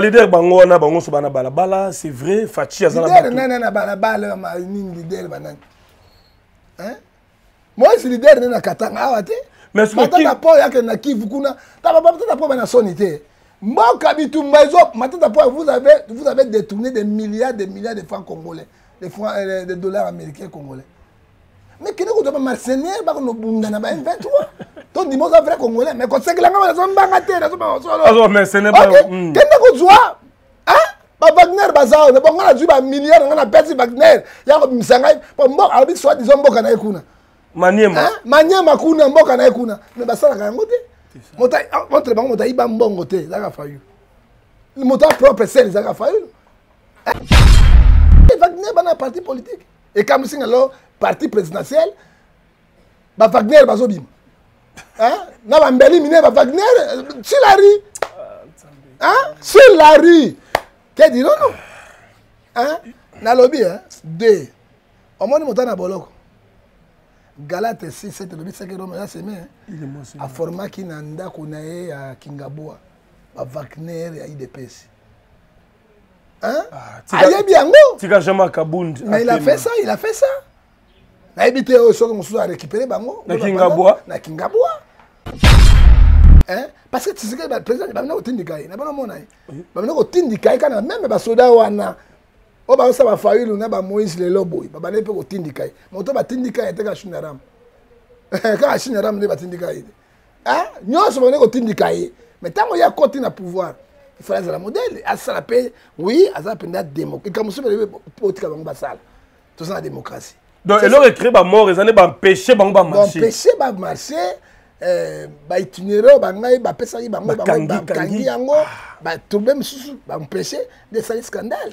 leader bango na bango so bana balabala, c'est vrai, Fachi azana leader na balabala ni leader banani. Hein? Moi c'est leader na Katanga awate. Mais ce que po yake na Kivu kuna, ta papa ta po na sonité. Mboka bitumba zo, matata po vous avez détourné des milliards de francs congolais, des dollars américains congolais. Mais qui ne peut pas mercenaire ba no bunda na ba 23. Ton dis moi vrai congolais, mais quand c'est que la ngama zo mbanga te na zo ba solo. Alors mercenaire ba. Kende ko zwa? Hein? Ba Wagner bazao, na bonga na zuba milliards ngana pesi Wagner. Ya ko msangai, po mboka abi soit disons mboka na ekuna. Maniema. Hein? Maniema kuna mboka na ekuna. Mais basala ka ngote. Mota entre bango mota iba mbongo te, zaka fayu. Le mota propre c'est zaka fayu. Wagner bana parti politique. Et comme si alors parti présidentiel, ba Wagner bazobim. Hein? Na ba mbeli mine ba Wagner, sur la rue. Hein? Sur la rue. Qu'est dit non? Hein? Na lobby hein? Deux. Au moins monta na boloko. Galate 6 7 lobby 5 Rome là c'est mais a format qui nanda konae à Kingaboa. Ba Wagner ya IDPS. Hein? Aïe bien go. Tika Jama Kabundi. Mais il a fait ça. Na habité au soir qu'on a récupéré bango. Na Kingaboa. Na Kingaboa. Hein? Parce que tu sais que le président il va venir au Tindikaï. Na pas mon aïe. Va venir au Tindikaï quand même ba soda wana. O ba ça va faire na ba Moïse le loboy. Ba ne peut au Tindikaï. Moto ba Tindikaï était ka Chinaram. Quand Chinaram ne ba Tindikaï. Hein? Nous sommes venus au Tindikaï. Mais tant qu'il y a côté na pouvoir. Il fallait la modèle, à ça la paix, oui, à ça la démocratie. Et comme ça, il faut tout ça la démocratie. Donc, il aurait créé ma mort, ils allaient empêcher de marcher. Empêcher de marcher, itinéraire, empêcher de faire scandale.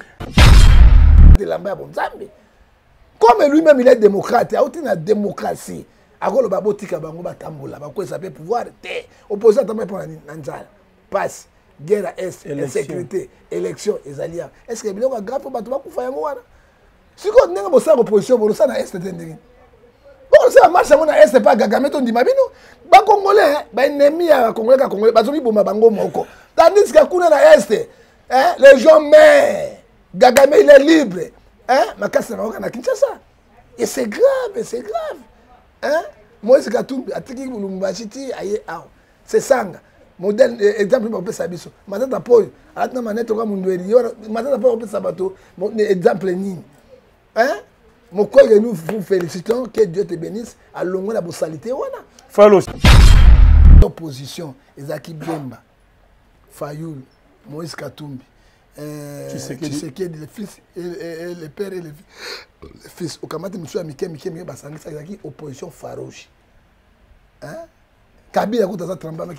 Comme lui-même, il est démocrate, il y a une démocratie. Alors, il y a un pouvoir, opposant pour Nanzala. Passe. Guerre à Est, insécurité, élection, les alliés. Est-ce que les gens grave pour battre faire moi? Si on a une opposition, on a Est. Bon, ça marche à Est, pas Gagame, on dit Mabino. Les Congolais, les ennemis Congolais, les Congolais, tandis que kuna Est, les gens meurent. Gagame, il est libre. Ma casse na Kinshasa. Et c'est grave, c'est grave. Moi, c'est Katumbi, Atiki Lumbashi, aïe, c'est Sanga. Modèle exemple pour peut sabiso matata poyo atna manette kwa mundweli matata poyo peut sabato exemple ni hein mon collègue nous vous félicitons que Dieu te bénisse à longo la bossalité wana Falo opposition Ezaki Bemba Fayoul Moïse Katumbi tu sais que le fils et le père et le fils au kamate monsieur Miké basangisa Ezaki opposition farouche hein. Kabila a tremblé,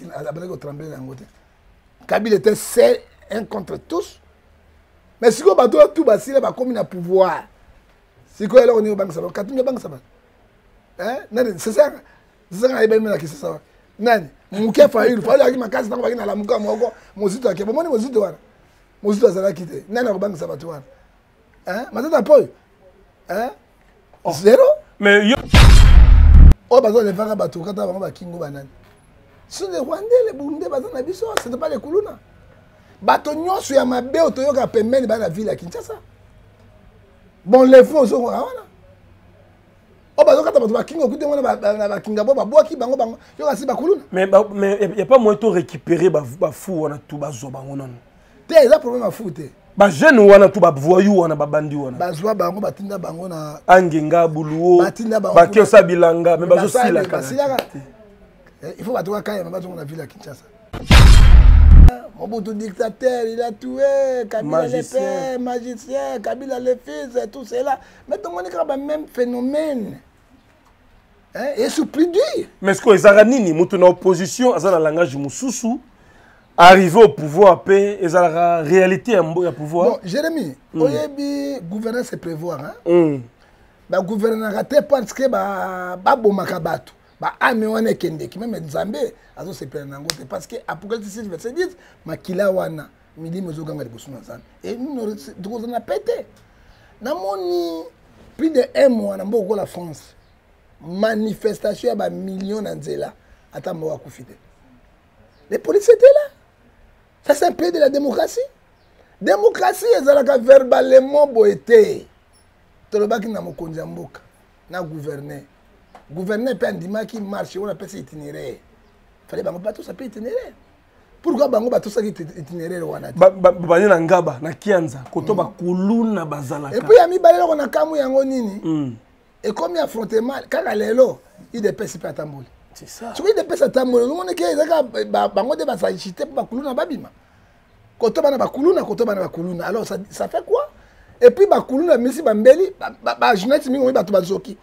Kabila était seul, un contre tous. Mais si on a tout basé, il a comme un pouvoir. Si on est au banque, ça va. C'est ça. C'est ça qu'il y a qui c'est ça. Non, mon cœur failli, il fallait que ma case dans la mouka, mon zito à qui mon zito à mon zito à quitter. Non, la banque ça va toi. Hein? Maintenant, pas. Hein? Zéro. Mais yo. Oh, bah, on est vraiment bateau quand on va Kingo Banane. Ce sont les Rwandais, les Burundais, ce n'est pas les Koulouna. Bateau nyon sur Yamabe, au Toyo Kapemene, dans la ville à Kinshasa. Bon, les faux sont là. Oh, bah, quand on va Kingo, écoutez, on va Kingabo, bah, qui bango, bango, yo kasi ba Koulouna. Mais il n'y a pas moyen de récupérer bah fou, on a tout bazo, bango non. T'es là problème à foutre. Ba jeune wana tu ba voyou wana ba bandi wana. Ba zwa bango batinda bango na angenga buluo. Batinda bango. Ba kio sabilanga mais bazo sila ka. Il faut battre quand même bazo na ville à Kinshasa. Mobutu dictateur, il a tué Kabila le père, magicien, Kabila le fils, tout cela. Mais tout le monde a le même phénomène. Et surpris. Mais ce que les Aranini, mutu na opposition, azana langage mususu. Arriver au pouvoir, et ça la réalité à pouvoir. Bon, Jérémy, le gouvernement c'est prévoir. Le gouvernement a raté parce que Babo Makabato, Ame Wane Kende, qui même Zambé, c'est parce que Apocalypse 6, verset 10, Makila Wana, Midi Mozoganga de Boussounan. Et nous avons pété. Dans mon plus de 1 mois, dans la France, manifestation à millions d'Anzela, à Tamboa Koufide. Les policiers étaient là. Ça, c'est un pays de la démocratie. démocratie ezalaka verbalement boete tolobaki na mokonzi ya mboka na gouverner pe andimaki marche on appelle ça itinéraire fallait bango bato ça peut itinéraire pourquoi bango bato ça itinéraire wana bani na ngaba na kianza koto ba kuluna bazalaka et puis ami balelo na kamu yango nini et comme affrontement kaka lelo il dépêche pas tamboli c'est ça soki dépêche tamboli on est que ezaka bango de basagité pour bakuluna babima koto bana bakuluna alors ça fait quoi et puis bakuluna misi bambeli ba jeunesse mingi bato bazoki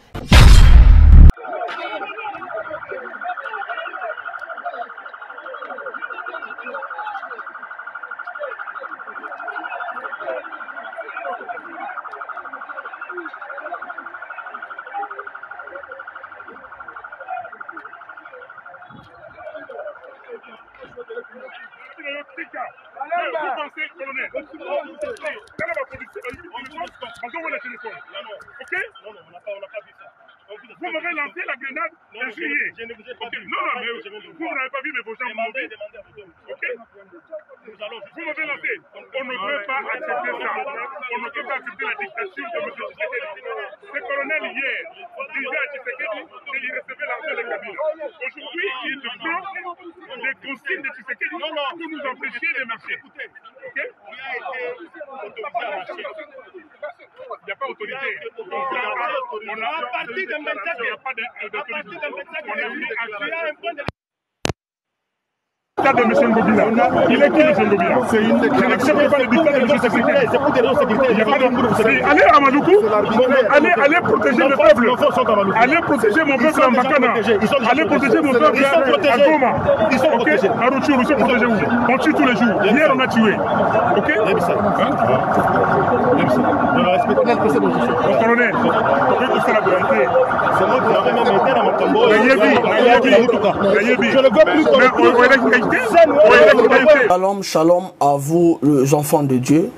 Vous m'avez lancé la grenade et crié. Je ne vous ai pas vu. Non, mais vous n'avez pas vu, mais vos gens m'ont dit. Ok. Vous m'avez lancé. On ne peut pas accepter ça. On ne peut pas accepter la dictature de M. Tshisekedi. Ce colonel hier disait à Tshisekedi qu'il recevait l'argent de Kabila. Aujourd'hui, il prend les consignes de Tshisekedi pour nous empêcher de marcher. Ok. Il n'y a pas autorité. On a à partir de maintenant, il n'y a pas d'autorité. On est venu à de M. Ngobila. Il est qui M. Ngobila? Je n'accepte pas le dictat de M. Tshisekedi. C'est pour des raisons sécuritaires. Il n'y a pas de... Allez à Maluku, allez protéger le peuple. Allez protéger mon peuple en Bakana. Allez protéger mon peuple à Goma. Ils sont protégés. À Rutshuru, ils sont protégés où? On tue tous les jours. Hier, on a tué. Ok? Mon colonel, on fait la vérité. C'est moi qui l'avais même été dans mon tombeau. Je le veux plus. Shalom à vous les enfants de Dieu.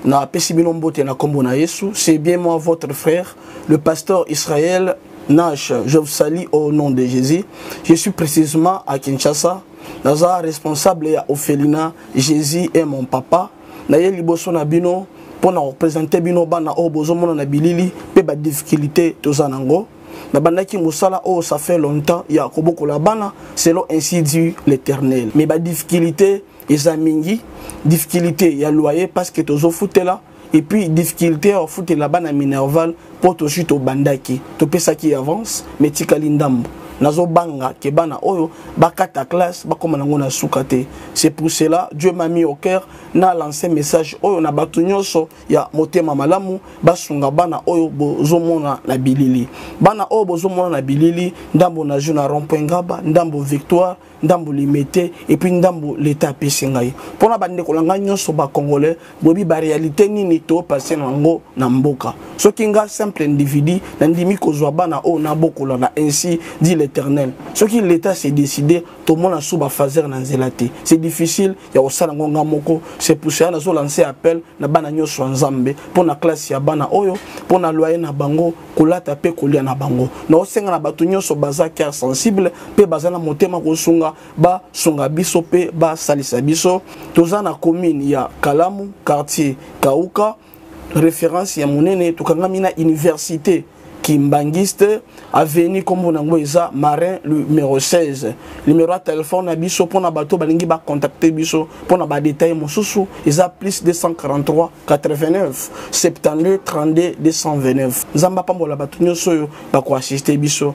C'est bien moi votre frère, le pasteur Israël Nash. Je vous salue au nom de Jésus. Je suis précisément à Kinshasa. Naza responsable à Ophelina. Jésus est mon papa. Naye liboso na bino pour représenter bino bana o bozomona na bilili pe ba difficulté tozanango. Nabandaki musala oh ça fait longtemps ya koboko la bana selon ainsi dit l'Éternel. Mais ba difficulté ezamingi difficulté ya loyer parce que tozo foutela et puis difficulté au foute la bana minerval pour to chute au bandaki to pesa qui avance mais tikali ndambo nazo banga ke bana oyo bakata classe bakoma nango na sukate. C'est pour cela Dieu m'a mis au cœur na lancé message oyo na batu nyonso ya motema malamu basunga bana oyo bozomona na bilili bana oyo bozomona na bilili ndambo na juna rond-point ngaba ndambo victoire ndambo limité et puis ndambo l'état pesingai pona bande kolanga nyonso ba congolais bobi ba réalité nini to passer nango na mboka soki nga simple individu na ndimi kozwa bana oyo na bokola na ainsi dit l'Éternel soki l'état s'est décidé to mona suba fazer na nzelate c'est difficile ya osala ngonga moko. C'est pour ça que nous lancé appel na bana nyonso nzambe pour na classe ya bana oyo pour na loyer na bango kolata pe kolia na bango na osenga na batu nyonso baza cœur sensible pe baza na motema kosunga ba sunga biso pe ba salisa biso toza na commune ya Kalamu quartier Kauka référence ya monene tukangami na université Kimbangiste avenue comme on a Marin numéro 16 numéro de téléphone à biso pour na bato balingi ba contacter biso pour na ba détail mosusu isa plus 243 89 72 32 229 nzamba pambola bato nyoso ba ko assister biso.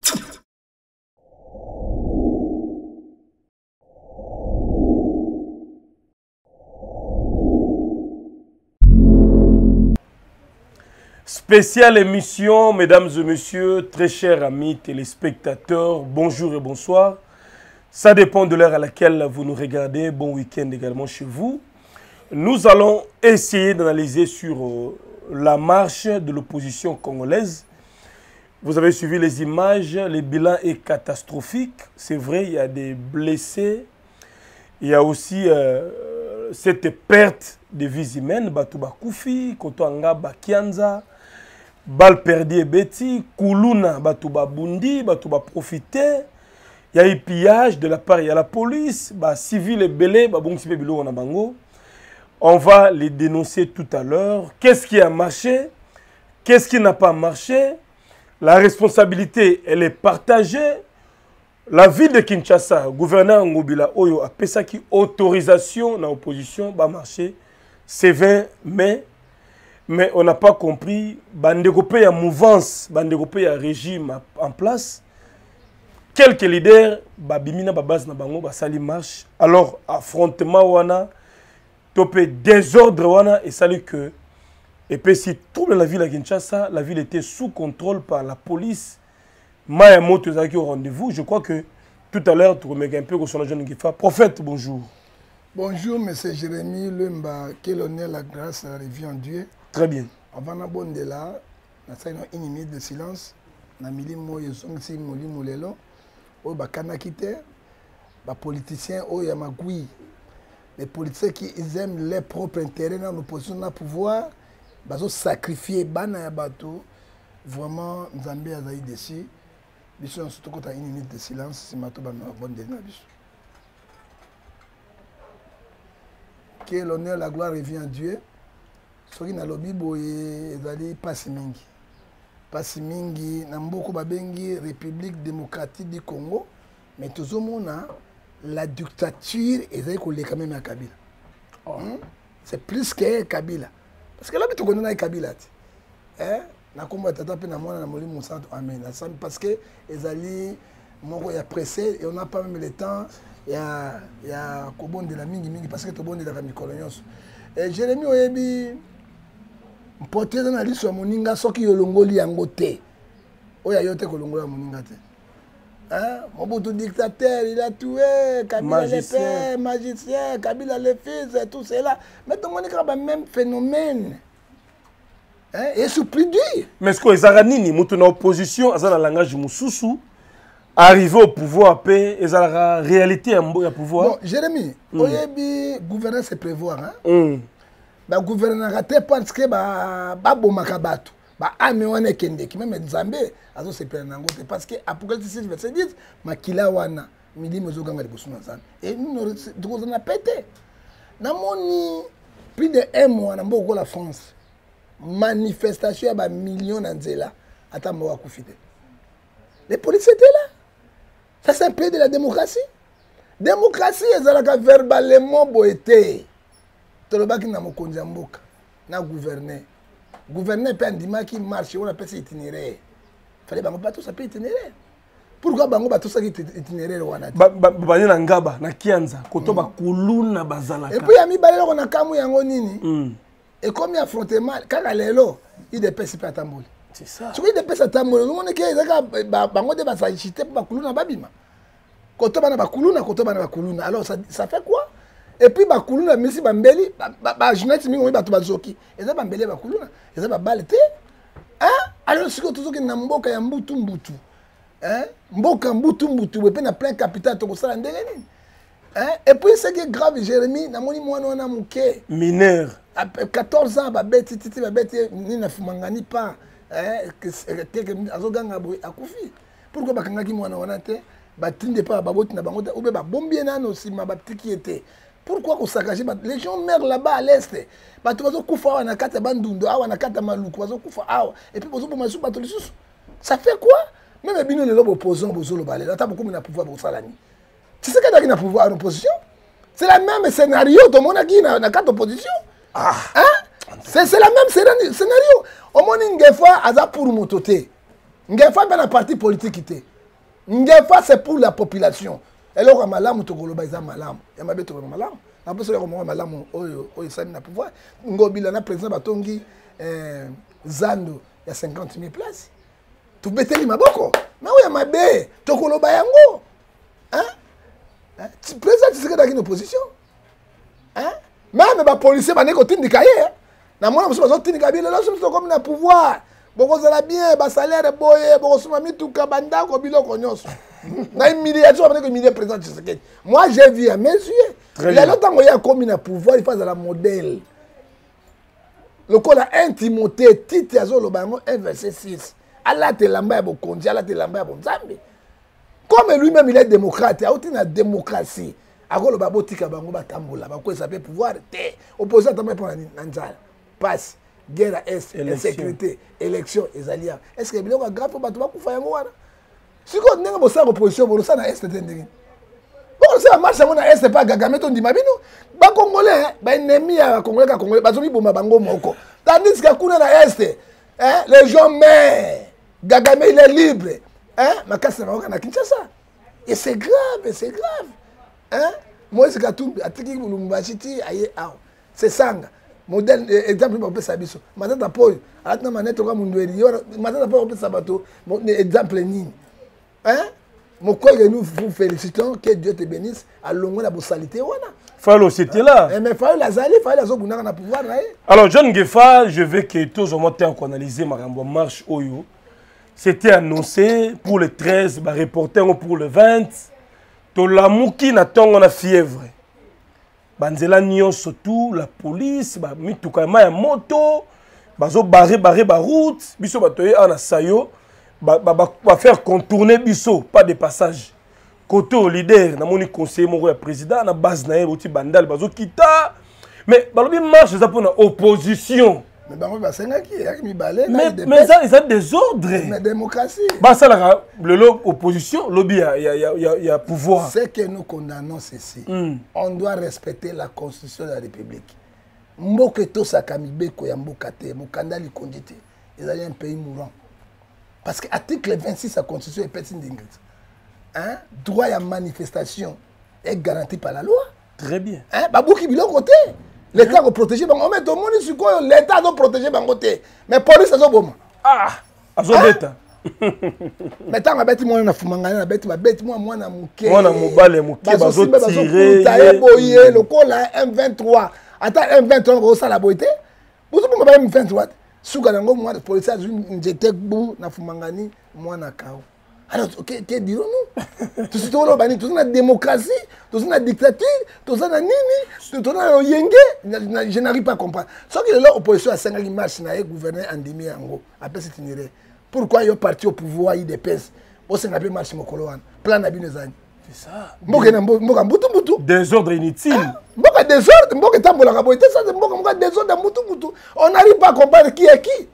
Spéciale émission, mesdames et messieurs, très chers amis téléspectateurs, bonjour et bonsoir. Ça dépend de l'heure à laquelle vous nous regardez. Bon week-end également chez vous. Nous allons essayer d'analyser sur la marche de l'opposition congolaise. Vous avez suivi les images, le bilan est catastrophique. C'est vrai, il y a des blessés. Il y a aussi cette perte de vies humaines. Batouba Koufi, Kotoanga Bakianza. Bal perdu et bêti, Koulouna, Batouba Bundi, Batouba profité. Il y a eu pillage de la part de la police, civil et belé, Babong Sibé Bilo Wanabango. On va les dénoncer tout à l'heure. Qu'est-ce qui a marché? Qu'est-ce qui n'a pas marché? La responsabilité, elle est partagée. La ville de Kinshasa, gouverneur Ngobila Oyo a payé qui autorisation dans l'opposition va marcher. C'est 20 mai. Mais on n'a pas compris. Bandegopé a mouvance, bandegopé a régime en place. Quelques leaders, babimina babaz na bango basali marche. Alors affrontement wana, topé désordre wana et salut que et puis si trouble la ville à Kinshasa, la ville était sous contrôle par la police. Maya Moto est au rendez-vous. Je crois que tout à l'heure tu remets un peu au son jeune Ngifa. Prophète, bonjour. Bonjour, monsieur Jérémy Lemba. Quel honneur, la grâce, la revue en Dieu. Très bien. Avant la bonne de là, nous avons une minute de silence. Nous avons dit que les politiciens, les politiciens qui aiment leur propre intérêt dans l'opposition, dans le pouvoir, ils ont sacrifié les bateaux. Vraiment, nous avons été dessus. Nous avons surtout une minute de silence. C'est ma bonne de là. Que l'honneur, la gloire revient à Dieu. Ce qui est dans le Bible, c'est Passimingi. Passimingi, Namboko Babengi, République démocratique du Congo. Mais tout le monde a la dictature et c'est quand même à Kabila. C'est plus que Kabila. Parce que là, tu connais Kabila. Na komba tata pe na mona na molimo santo amen. Parce que ezali moko ya pressé et on n'a pas même le temps. Il y a Kobon de la mingi parce que tout le monde est dans la micolonios. Et Jérémy Oyebi, porté dans la liste de Moninga, ce qui est l'ongoli en côté. Oya yote kolongola Moninga. Mobutu dictateur, il a tué, Kabila le père, magicien, Kabila le fils, tout cela. Mais tout le monde a le même phénomène. Et surpris. Mais ce que les Aranini, ils sont en opposition, ils ont le langage Moussoussou. Arriver au pouvoir, et ça la réalité à pouvoir. Bon, Jérémy, le gouvernement se prévoir. Le gouvernement raté parce que bon makabato. Mais on est kende qui même Zambé, azo se prendre parce que Apocalypse 6 verset 10, makila wana midi mozoganga liboso na zana. Et nous on a pété. Na moni plus de 1 mois na mboko la France. Manifestation à millions d'anzela ata mwa kufite. Les policiers étaient là. Ça c'est un pays de la démocratie. Démocratie, ezalaka verbalement boité. Tolobaki na mokonzi ya mboka, na gouverner. Gouverner peut andima qui marche, on appelle ça itinéraire. Fallait bango bato ça peut itinéraire. Pourquoi bango bato ça itinéraire wana? Bani na ngaba na kianza, koto ba kuluna bazalaka. Et puis yami balelo ko na kamu yango nini? Et comme il y a affrontement, quand lelo, il dépêche pas tamboli. C'est ça. Ce qui dépêche tamboli, le monde qui est bango de basajité pour bakuluna babima. Koto bana bakuluna, koto bana bakuluna. Alors ça fait quoi? Et puis bakuluna misi bambeli, jeunesse mingi bato bazoki. Eza bambeli bakuluna, eza babalete. Alors si koto zoki na mboka ya mbutu mbutu. Mboka mbutu mbutu, et puis na plein capital to kosala ndenge nini? Et puis ce qui est grave, Jérémy, na moni mwana wana muke. Mineur. 14 ans, babeti titi babeti ni na fumangani pas. Que azoganga boy akufi. Pourquoi bakangaki mwana wana te? Batinde pas baboti na bango ou be ba bombier nano si ma batiki était. Pourquoi qu'on saccager les gens meurent là-bas à l'est. Bato bazo kufa wana kata bandundu awa na kata maluku bazo kufa awa et puis bazo pour masu bato lisusu. Ça fait quoi? Même bino les opposants bozo lo balé. Là ta beaucoup na pouvoir pour salani. Tu sais qu'il y a un pouvoir en opposition? C'est le même scénario, tout le monde a qui dans quatre oppositions. C'est le même scénario. Au moins, il y a fois, c'est pour mototer. Il y a fois, dans parti politique. Il y a fois, c'est pour la population. Et là, il y a malam, il y a malam. Il y a malam. Après, il y a malam, il y a pouvoir. Il y a président Batongi, Zando, il y a 50 000 places. Tu bêtes les maboko. Mais il y a ma bé, tu as yango. Tu présentes ce que tu as une opposition. Même les policiers, ils ont des cahiers. Ils ont des cahiers. Ils ont comme un pouvoir. Ils ont bien, ils salaire, ils ont mis tout le cabanda, ils ont mis une milliation, ils ont présent. Moi, j'ai vu à mes yeux. Il y a longtemps qu'il y a comme un pouvoir, il faut la modèle. Le col a intimité, Tite Azolo, 1 verset 6. Allah te lamba bon konji, Allah te lamba bon zambi. Comme lui-même il est démocrate, il y a une démocratie. akoloba botika bango batambola bakwesa pe pouvoir te opposant tambe pour na nzala passe guerre à est insécurité élection ezali est-ce que biloko grave pour bato bakufa yango wana siko ndenge bosala opposition bolosa na est te ndenge bosala marche yango na est pas Kagame to ndima bino ba congolais ba ennemi ya congolais bazo miboma bango moko tandis que kuna na est les gens mais Kagame il est libre makasi na na Kinshasa et c'est grave Moïse Katumbi atiki Lubumbashi ti aye aw c'est sanga modèle exemple ba pesa biso matata po atna manete kwa mundweli yo matata po pesa bato exemple nini mon collègue nous vous félicitons que Dieu te bénisse à longo la bossalité wana Fallo c'était là mais fallo la zali fallo zo bunaka na pouvoir na alors John Gefa je veux que tous au temps qu'on analyser marambo marche oyo c'était annoncé pour le 13 ba reporter pour le 20 to la muki na tongo na fièvre banzela nyonso tout la police ba mituka ya moto bazo barrer ba route biso batoye ana sayo ba faire contourner biso pas de passage côté au leader na moni conseiller moko ya président na base na yebo ti bandal bazo kita mais balobi marche za pour na opposition mais bango basenga ki ya mi balé mais ça ils ont des ordres mais démocratie ba ça la opposition lobby ya pouvoir c'est que nous condamnons ceci on doit respecter la constitution de la République mboke to sakamibeko ya mboka te mokandali kondite ezali un pays mourant parce que article 26 de la constitution est petit d'Ingrid droit à manifestation est garanti par la loi très bien babouki biloko côté l'État doit protéger bango mais tout le monde sur quoi l'État doit protéger bango côté mais police azo boma azo beta mais tant abeti moi na fumanga na beti babeti moi na muke mwana mobale muke bazo tirer taye boye le kola M23 ata M23 ko sala boité bozo bongo ba M23 suka nango moi police azu njete bu na fumangani moi na kao alors que dirons-nous tout ce qu'on bani tout na démocratie tout na dictature tout na nini tout na yenge je n'arrive pas à comprendre ce que l'opposition a 5 marche na gouverner en demi yango après cette itinéraire pourquoi yo parti au pouvoir il dépêche au singape marche mokolo wana plan na bino zani c'est ça mboka mbutu désordre inutile mboka désordre mboka tambola boité ça c'est mboka désordre mbutu on n'arrive pas à comprendre qui est qui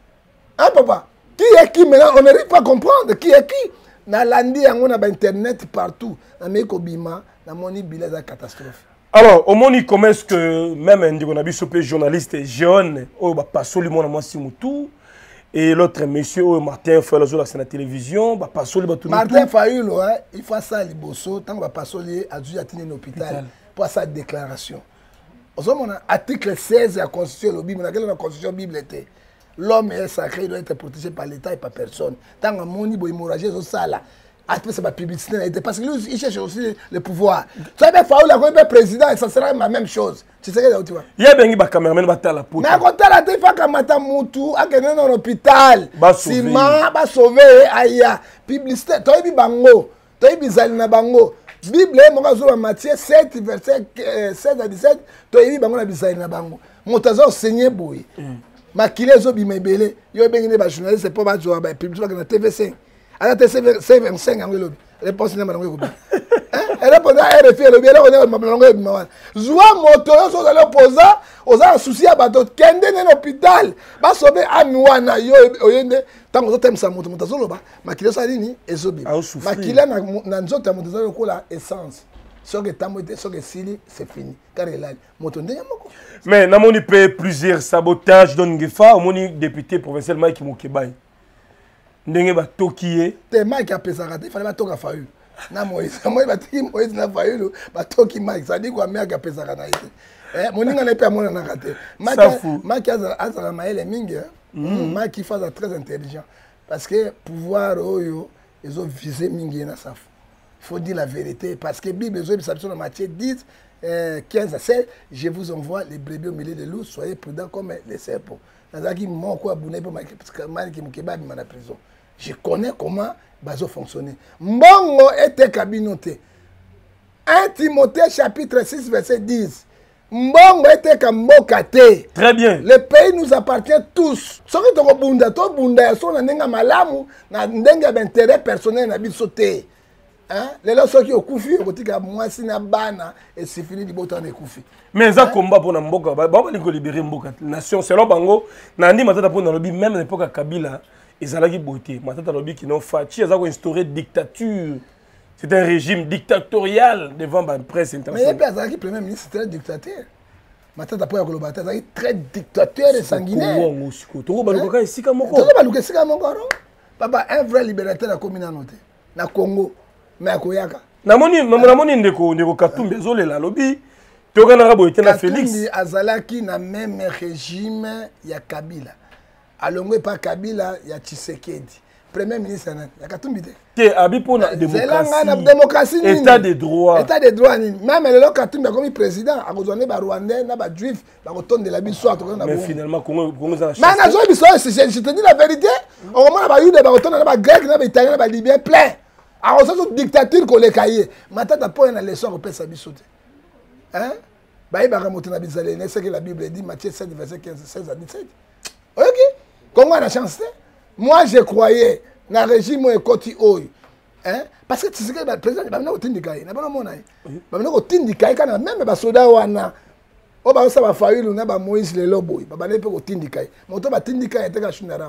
papa. Qui est qui maintenant? On n'arrive pas à comprendre qui est qui. Na landi yango na internet partout. Na meko bima na moni billet de catastrophe. Alors, au moni comment est-ce que même un biso journaliste jeune au ba pasoli mona mwasi mutu et l'autre monsieur Martin Fayulu sur la télévision ba pasoli ba tout Martin Fayulu il faut ça liboso tant ba pasoli a dû atteindre l'hôpital pour sa déclaration. Osomona article 16 de la constitution le Bible dans la constitution Bible était l'homme est sacré, il doit être protégé par l'État et par personne. Tant que mon niveau hémorragie, c'est ça là. Après, c'est ma publicité. Parce que lui, il cherche aussi le pouvoir. Tu sais, Faoul a un président et ça sera la même chose. Tu sais ce que tu vois? Il y a bien des caméramans qui battent la peau. Mais quand tu as la tête, il faut que Moutou a gagné dans l'hôpital. Sima, va sauver, aïe. Publicité. Tu as vu Bango. Tu as vu Zalina Bango. Bible, mon Matthieu 7, verset 16 à 17. Tu as vu Bango, la Zalina Bango. Moutazo, Seigneur Boy. Makile zo bimebele yo bengine ba journaliste pour ba joa ba publicité na TV5 ala TV5 ngelo réponse na mango ko elle répond à RFI le bien on est mango bimwa joa moto yo so dans opposant aux a souci à bato kende na hôpital ba sauver anwana yo oyende tango zo temsa moto moto lo ba makile so nini ezobi makile na nzoto moto zo ko la essence. Ce que tu as ce que c'est fini. Car il a mais nous avons fait plusieurs sabotages dans Ngefa. Nous avons député provincial Mike Moukebay. Nous avons toqué. C'est Mike qui a pesé. Il fallait toquer à Fayulu. Na Moïse. Moïse na Fayulu. Toqué Mike. Ça dit quoi Mike qui a pesé. Mon n'a pas mon n'a raté. Mike a maël mingi. Mike qui fait très intelligent. Parce que pouvoir ils ont visé mingi na saf. Il faut dire la vérité, parce que la Bible, dans Matthieu 10, 15 à 16, je vous envoie les brebis au milieu des loups, soyez prudents comme les serpents. Je connais comment Bazo fonctionnait. Mbongo était cabinoté. 1 Timothée chapitre 6, verset 10. Mbongo était Kambokate. Très bien. Le pays nous appartient tous. Ce qui est bunda, to bunda, son nenga malamu, na ndenga d'intérêt personnel na bisoté. hein lelo soki okufi okotika mwasi na bana et c'est fini libota na ekufi mais ça combat pour na mboka ba balingo libérer mboka nation selon bango na ndi matata pour na lobi même l'époque à Kabila ezalaki beauté matata lobi qui non fachi ça ko instaurer dictature. C'est un régime dictatorial devant la presse internationale. Mais il y a premier ministre très dictateur. Maintenant, d'après le combattant, il est très dictateur et sanguinaire. Papa, un vrai libérateur a commis dans le Congo, mais à Koyaka. Namoni ndeko Katumbi zole la lobby. Tokana rabo était na Félix. Katumbi azalaki na même régime ya Kabila. Alongwe pas Kabila ya Tshisekedi. Premier ministre ya Katumbi que abipo na démocratie état de droit même le Katumbi comme président a besoin ba rwandais na ba juif ba kotonde la biso atokana mais finalement Congo za mais na zo biso je te dis la vérité au moment ba yude ba kotonde na ba grec na ba italien na ba libyen plein a so dictature ko le cahier matata po na leçon ko pesa biso hein ba ibaka moto na bizalé c'est que la Bible dit Matthieu 7 verset 15 16 à 17 OK Congo a la chance. Moi, je croyais dans le régime Ekoti Oyo. Hein? Parce que tu sais que le président, il va tindikaye. Il va tindikaye quand même les soldats wana. O ba ça va faire na ba Moïse le lobo. Ba na pe tindikaye. Moto ba tindikaye te ka shinaram.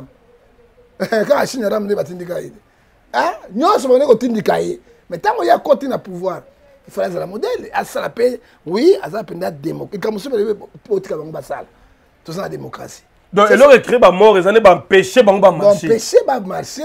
Ka shinaram ne ba tindikaye. Hein? Nyonso ba ne ko tindikaye. Mais tant qu'il y a côté na pouvoir, il faut la modèle. À ça la paix, oui, à ça la démocratie. Comme ça le politique ba basal. Tout ça la démocratie. Donc, ils ont écrit ba mort, ils ont empêché ba marcher. Empêcher ba marcher,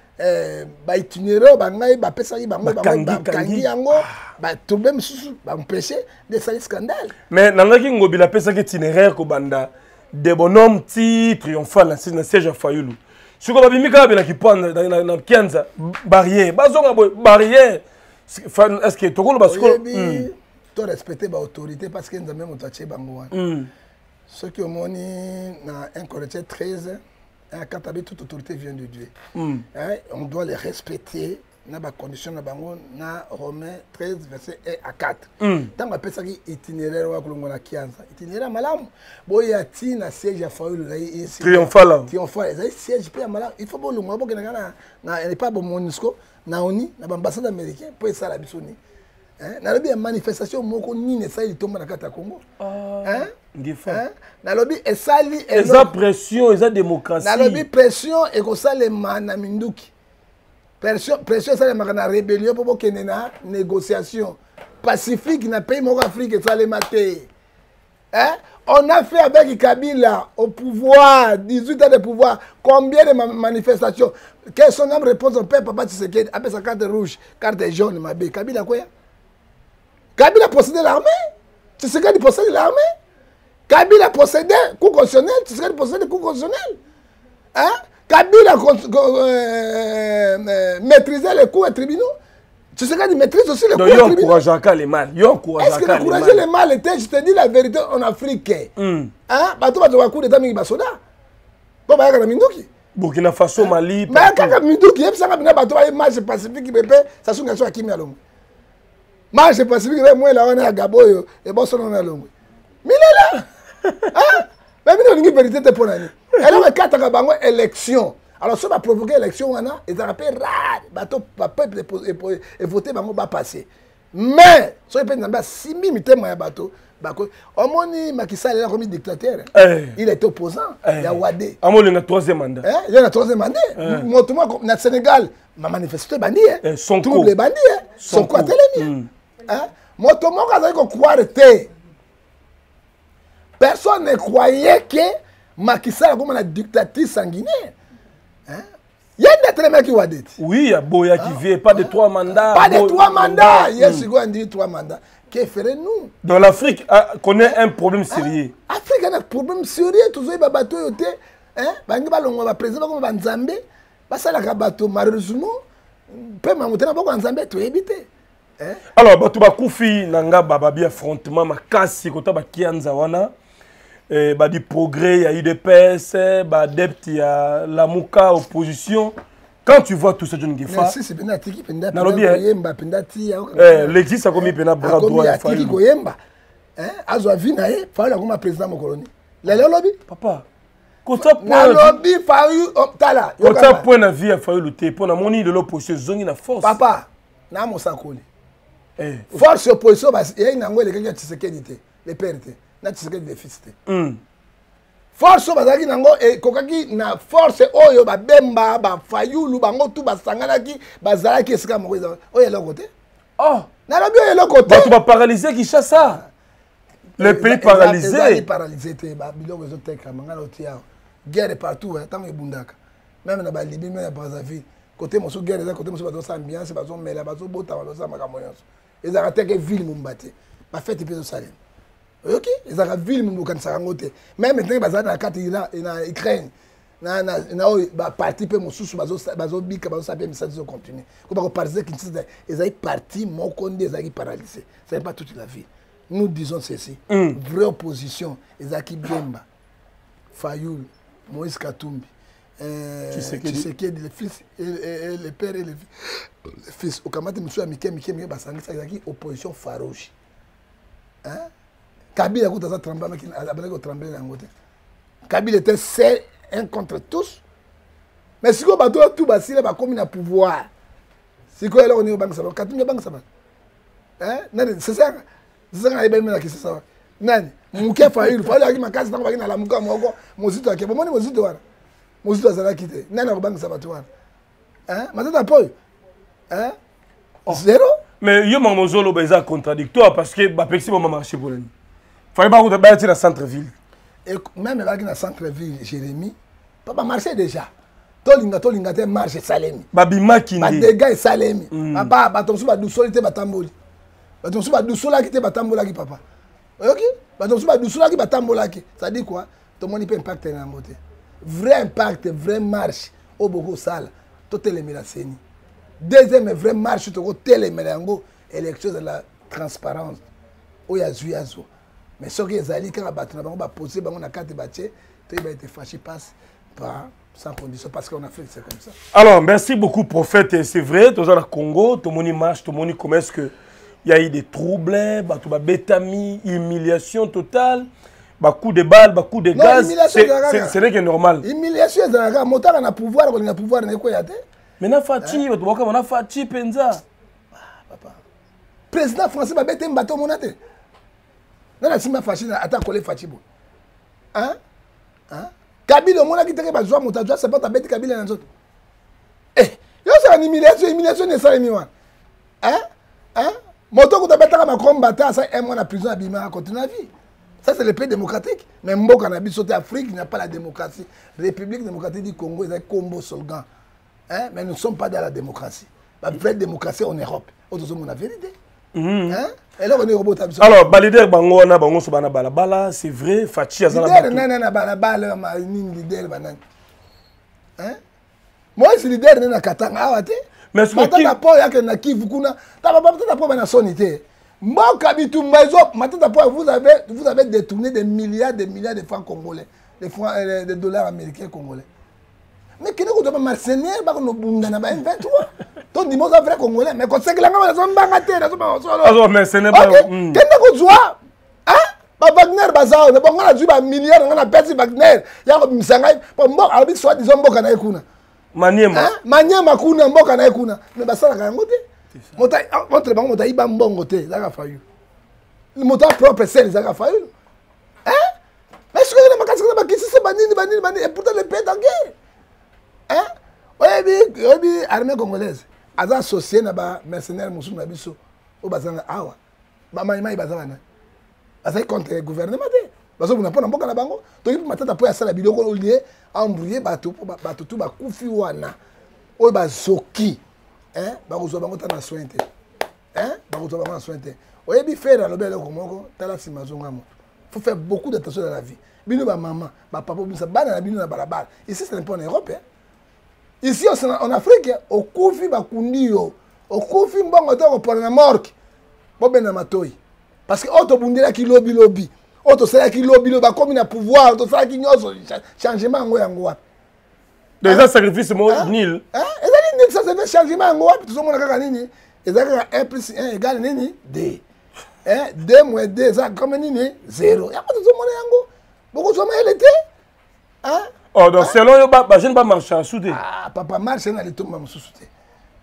ba itinéraire, ba ngai, ba pesa ba kangi yango, ba trouver mususu, ba empêcher de faire scandale. Mais nangaki ngobi la pesa ki itinéraire ko banda des bonhommes ti triomphal na siège Fayulu. Siko ba bimika ba ki panda na Kianza barrière, ba zonga barrière. Est-ce que tokolo ba siko to respecter ba autorité parce que nzambe motache bango wana. Ce qui est dans 1 Corinthiens 13, quand toute autorité vient de Dieu, on doit les respecter dans les conditions de Romains 13, verset 1 à 4. Tant qu'on appelle ça itinéraire, on a Kianza. Itinéraire malam. Bon, il y a un siège à Fayoulou. Triomphal. Triomphal. Il y a un siège à malam. Il faut que le monde n'est pas bon MONUSCO, na ONI, na l'ambassade américaine, pour ça la bisoni. Na lobi manifestation moko nini ça il tombe na kata Congo. Hein? Na lobi esali eza pression, eza démocratie. Na lobi pression et ko salema na minduki. Pression salema na rébellion pour kende na négociation pacifique na pays moko Afrique salema te. Hein? On a fait avec Kabila au pouvoir, 18 ans de pouvoir, combien de manifestations? Quelle son âme répond au père Papa Tshisekedi après sa carte rouge, carte jaune, ma bé. Kabila quoi? Kabila possédait l'armée. Tshisekedi possédait l'armée. Kabila possédait le coup constitutionnel. Tshisekedi possédait le coup constitutionnel. Hein? Kabila maîtrisait les coups et tribunaux. Tshisekedi maîtrise aussi les coups et tribunaux. Il encourage les mal. Est-ce que encourager les mal était, je te dis la vérité, en Afrique? Hein? Bato bato wa coup d'état mingi basoda. Bon, bah, il y a Minduki. Burkina Faso, Mali. Mais quand il y a Minduki, il y a un bateau qui marche pacifique, ça se passe à Kimialongo. Marche pacifique, moi là on est à Gaboyo et bon son on est à Longo. Mais là, hein? Mais nous n'avons pas vérité pour l'année. Et là on quatre bango élection. Alors ça va provoquer élection on a et ça rappelle rare bateau peuple et voter bango va passer. Mais so peut namba 6000 mitema ya bateau bako omoni Macky Sall là comme dictateur. Il est opposant, il y a Wade. Amol na troisième mandat. Il y a un troisième mandat. Moi na Sénégal ma manifesté bandi son trouble bandi son quoi télémi. Hein? Motomo a croire te. Personne ne croyait que Macky Sall comme la dictature sanguinaire. Hein? Il y a des très qui ont dit. Oui, il y a Boya qui vient, pas de 3 mandats. Pas de 3 mandats. Il y a ce dit 3 mandats. Que ferait-nous? Dans l'Afrique, connaît un problème sérieux. L'Afrique a un problème sérieux. Tout ça, il y a bateau. Hein? Le président comme Nzambe. Ça la bateau malheureusement. Peut m'amener beaucoup Nzambe tu éviter. Alors, bato bakufi nanga bababi affrontement makasi kota ba Kianza wana ba di progrès ya UDPS ba adepte ya Lamuka opposition. Quand tu vois tout ça John Gefa merci c'est bien atiki penda yemba penda ti l'existe a commis pena bras droit ya Fayulu ko yemba azo vina Fayulu comme président mokoloni lelo lobi papa kota point lobi Fayulu tala kota point na vie ya Fayulu te pona moni de l'opposition zongi na force papa na mosakoli force opposition ye nango elekaki ya Tshisekedi te le père te na Tshisekedi le fils te force bazalaki nango ekokaki na force oyo babemba bafayulu bango tu basanganaki bazalaki esika moko oyo eloko te nalobi oyo eloko te bato baparalysé Kinshasa le pays paralysé paralysé te biloko ezotekama ngai naoti awa guerre partout ntango ebundaka même na balibi même na Brazzaville côté mosusu guerre eza côté mosusu bazosala ambiance bazomela bazobotama bazosala makambo nyonso ezalaka teke ville mumba te bafete mpe ezosalema oyoki ezalaka ville mumba okanisaka yango te même ndenge bazali na kati na Ukraine na oyo baparti mpe mosusu bazobika bazosala mpe misala ezocontinue ko bakoparalysé Kinshasa ezali parti moko nde ezalaki paralysé ça n'est pas toute la ville. Nous disons ceci, vraie opposition, Ezaki Biemba, Fayoul, Moïse Katumbi, Tshisekedi, le fils, et le père et le fils. Au Kamate, M. Mikem, Ezaki opposition farouche. Kabila a tremblé, Kabila était seul, un contre tous. Mais si on a tout basé, il a comme un pouvoir. Si on est au Banque Sabah, Katumbi Banque Sabah. C'est ça. C'est ça que je suis là. Nani muke Fayulu aki makasi tango baki na la muka moko mozito ake bomoni mozito wana mozito azala kite nani akobangisa bato wana matata poyo zéro. Mais yo mamozolo beza contradictoire parce que bapexi ba marché pour lui fallait pas que ba na centre ville et même baki na centre ville Jérémy papa marché déjà tolinga te marché salemi babima kindi ba dégâts salemi papa batomsu ba dusolité batamboli batomsu ba dusolaki te batambolaki papa. Ok? Ça dit quoi? Tout le monde peut impacter dans la montée. Vrai impact, vrai marche au Bogo Sal, tout est les CENI. Deuxième vrai marche, tout est les mélango, élection de la transparence. Où il y a Zuyazo. Mais ce qui est allé quand on va poser, on a quatre bâtis, tout va être fâché, passe par sans condition parce qu'on a fait c'est comme ça. Alors, merci beaucoup, prophète. C'est vrai, tout le Congo, tout le monde marche, tout le monde comment est-ce que. Il y a eu des troubles, bétami, humiliation totale, coup de balles, coup de gaz. Ce n'est que normal. Humiliation, c'est un moteur à pouvoir, on a pouvoir, on a quoi. Maintenant, Fati, on a Fati Penza. Papa. Président français va bêter un bateau monaté. Non, la cima Fati a attaqué Fati. Hein? Kabila, on a quitté le bateau, mon tatou, c'est pas ta bête Kabila dans les autres. Eh, c'est une humiliation, n'est ça, Hein? Moto ko tabeta ma combattant ça un mois en prison à Bima continue la vie. Ça c'est le pays démocratique. Mais Mboka na biso Afrique, il n'y a pas la démocratie. République démocratique du Congo, c'est un combo slogan. Hein? Mais nous ne sommes pas dans la démocratie. La vraie démocratie en Europe. Autres sommes la vérité. Hein? Et là on est robot. Alors, Balider bango na bango so bana balabala, c'est vrai, Fachi azala bato. Leader na balabala ma ni leader banan. Hein? Moi c'est leader na Katanga awate. Mais ce que vous avez détourné des milliards de francs congolais, des dollars américains congolais. Mais qui ne pas mercenaire, pas nous bunda na 23. Ton dis-moi ça vrai congolais, mais quand c'est que la maman sont bangaté, là alors mercenaire pas. Qu'est-ce que joie? Hein? Ba Wagner bazao, ne bon on a dû ba milliard, on a perdu Wagner. Ya ko msangai, bon bon avec soit disons mboka na ekuna. Maniema. Maniema kuna mboka na ekuna. Mais basala kango te. Mota entre bango mota iba mbongo te, zaka fayu. Le mota propre sel zaka fayu. Hein? Mais ce que les makasi na bakisi c'est banini et pourtant le pays dans guerre. Hein? Oyebi armée congolaise. Aza associé na ba mercenaires musu na biso. O bazanga awa. Ba maima ibazana na. Asa contre le gouvernement te. Bazo buna pona mboka na bango. To yipi matata po ya sala biloko olié embrouiller bato tout ba kufi wana. Oyo bazoki. Hein? Bakozwa bango ta na soin te. Hein? Bakozwa bango na soin te. Oyebi faire à l'obel komoko tala simazonga moto. Faut faire beaucoup d'attention dans la vie. Bino ba maman, ba papa bino sa bana na bino na balabala. Ici ce n'est pas en Europe. Hein? Ici en Afrique, au Koufi Bakundio, au Koufi Mbongo to pour na morgue. Bobena matoi. Parce que auto bundela ki lobby. Auto sala ki lobby ba comme na pouvoir, auto sala ki nyoso changement ngo yango wapi. Déjà sacrifice mo nil. Hein? Ezali nil ça c'est changement ngo wapi tout monde kaka nini? Ezali 1 plus 1 égale nini? 2. Hein? 2 moins 2 ça comme nini? 0. Ya ko tout monde yango. Beaucoup soma elete. Hein? Oh, donc selon yo, je ne vais pas marcher en soudé. Ah, papa marche dans les tombes, je suis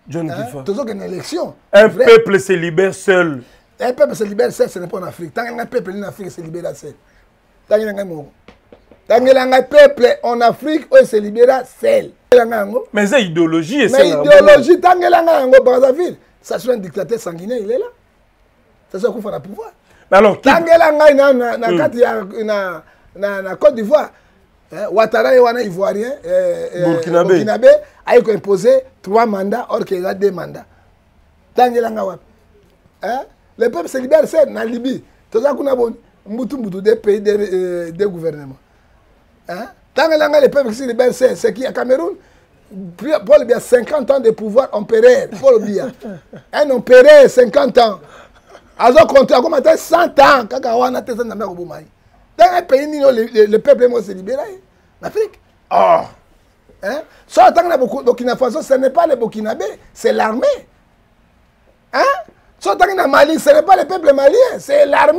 John Gifa. Toujours une élection. Un peuple se libère seul. Un peuple se libère seul, ce n'est pas en Afrique. Tant qu'un peuple en Afrique se libère seul. Tant qu'un peuple en Afrique se libère seul. Mais c'est idéologie. Mais idéologie, tant que Brazzaville, ça soit un dictateur sanguinaire, il est là. Ça soit qu'on fait le pouvoir. Mais alors, tant que na Côte d'Ivoire, Ouattara est un Ivoirien, Burkinabé, a imposé 3 mandats, or qu'il a 2 mandats. Tant que le peuple se libère seul en Libye. Tout ça qu'on a bon, des pays, des gouvernements. Tant que le peuple se libère seul, c'est qui à Cameroun, Paul Biya 50 ans de pouvoir empereur. Paul Biya, un empereur 50 ans. Alors qu'on a commencé 100 ans, quand on a été dans un pays, le peuple se libère en Afrique. Oh! Soit tant que Burkina Faso, ce n'est pas le Burkinabé, c'est l'armée. Soit tant que Mali, ce n'est pas le peuple malien, c'est l'armée.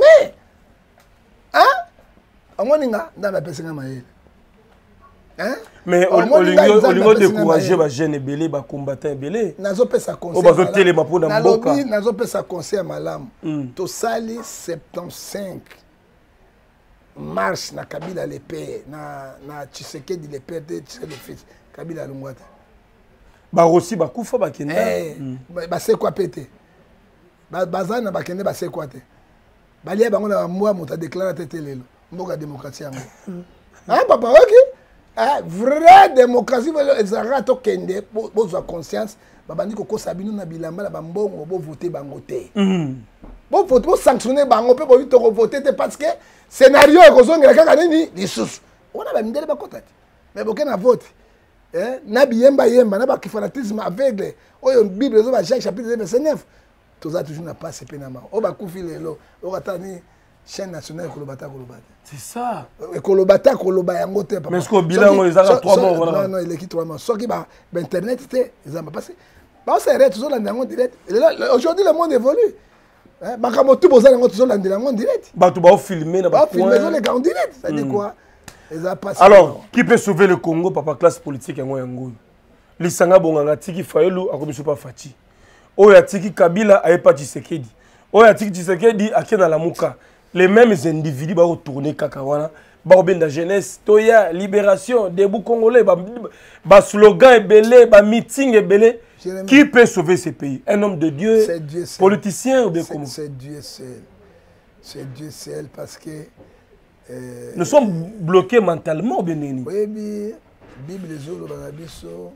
Mais au lieu de décourager les jeunes belés, les combattants belés, on va télé ma pour dans boka. Nazo pesa conseil malam. To sali 75 marche na Kabila le père na Tshisekedi le père de Tshisekedi le fils Kabila Lungwata. Ba aussi ba kufa ba kenda. Ba c'est quoi pété. Bazana ba kende ba c'est quoi té. Balia bango na moi muta déclarer tété lelo. Mboka démocratie yango. Papa OK? Vraie démocratie ezara to kende bozwa conscience babandi ko sabino na bilamba la bambongo bo voter bango té. Bo voter bo sanctionner bango pe bo vite ko voter parce que scénario ekozongela kaka nini lisusu. On a ba mindele ba kotati. Mais boke na vote. Na biyemba yemba na ba fanatisme aveugle. Oyo Bible zo ba Jacques chapitre 29. Toza toujours na passe penama. O ba kufi lelo. O katani chaîne nationale kolobata. C'est ça. Kolobata koloba yango te papa. Mais ce que bilan ils ont 3 mois voilà. Non, il est qui 3 mois. Soki ba internet te, ils ont passé. Ba c'est vrai toujours la en direct. Aujourd'hui le monde évolue. Bakamo tout boza yango toujours la en direct. Ba tu ba filmer na ba filmer les gars en direct. Ça dit quoi? Ils ont passé. Alors, qui peut sauver le Congo papa classe politique yango yango. Lisanga bonganga tiki Fayulu akobiso pa Fati. Oya tiki Kabila ayepa Tshisekedi. Oya tiki Tshisekedi akena la muka. Les mêmes individus vont retourner kakawana. La jeunesse, toya, libération, debout congolais, slogan est belé, meeting est belé. Qui peut sauver ce pays? Un homme de Dieu, politicien ou bien comment? C'est Dieu seul. C'est Dieu seul parce que... Nous sommes bloqués mentalement ou bien? Oui, Bible les autres, Barabiso,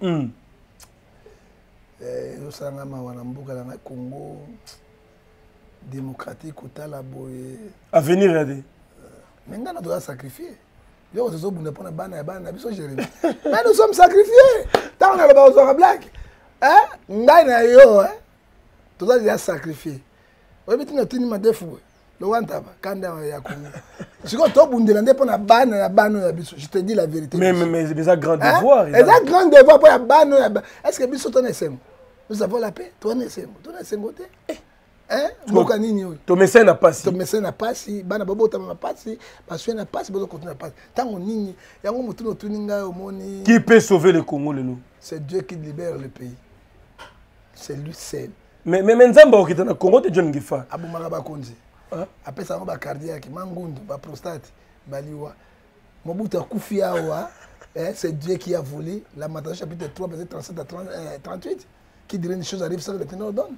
Congo, démocratique, Otala Boye. À venir, regardez. Maintenant, on doit sacrifier. Mais nous sommes sacrifiés. Tant qu'on a le blague. On doit sacrifier. Oui, mais tu n'as pas de fou. Le Wantaba, quand on a je te dis la vérité. Mais ça grand devoir. Ça grand devoir pour la banne. Est-ce que nous avons la paix? Toi, nous sommes ton médecin n'a pas si. Ton médecin n'a pas si. Bana bobo n'a pas si. Parce que n'a pas si. Continue pas. Tant on n'y a qui peut sauver le Congo le loup? C'est Dieu qui libère le pays. C'est lui seul. Mais Nzamba qui est dans le Congo de John Gifa. Abou Maraba Konzi. Après ça on va cardiaque, mangundu, ba prostate, baliwa. Mobuta Koufiawa. C'est Dieu qui a voulu. La Matthieu chapitre 3 verset 37 à 38 qui dirait une chose arrive ça le Ténor donne.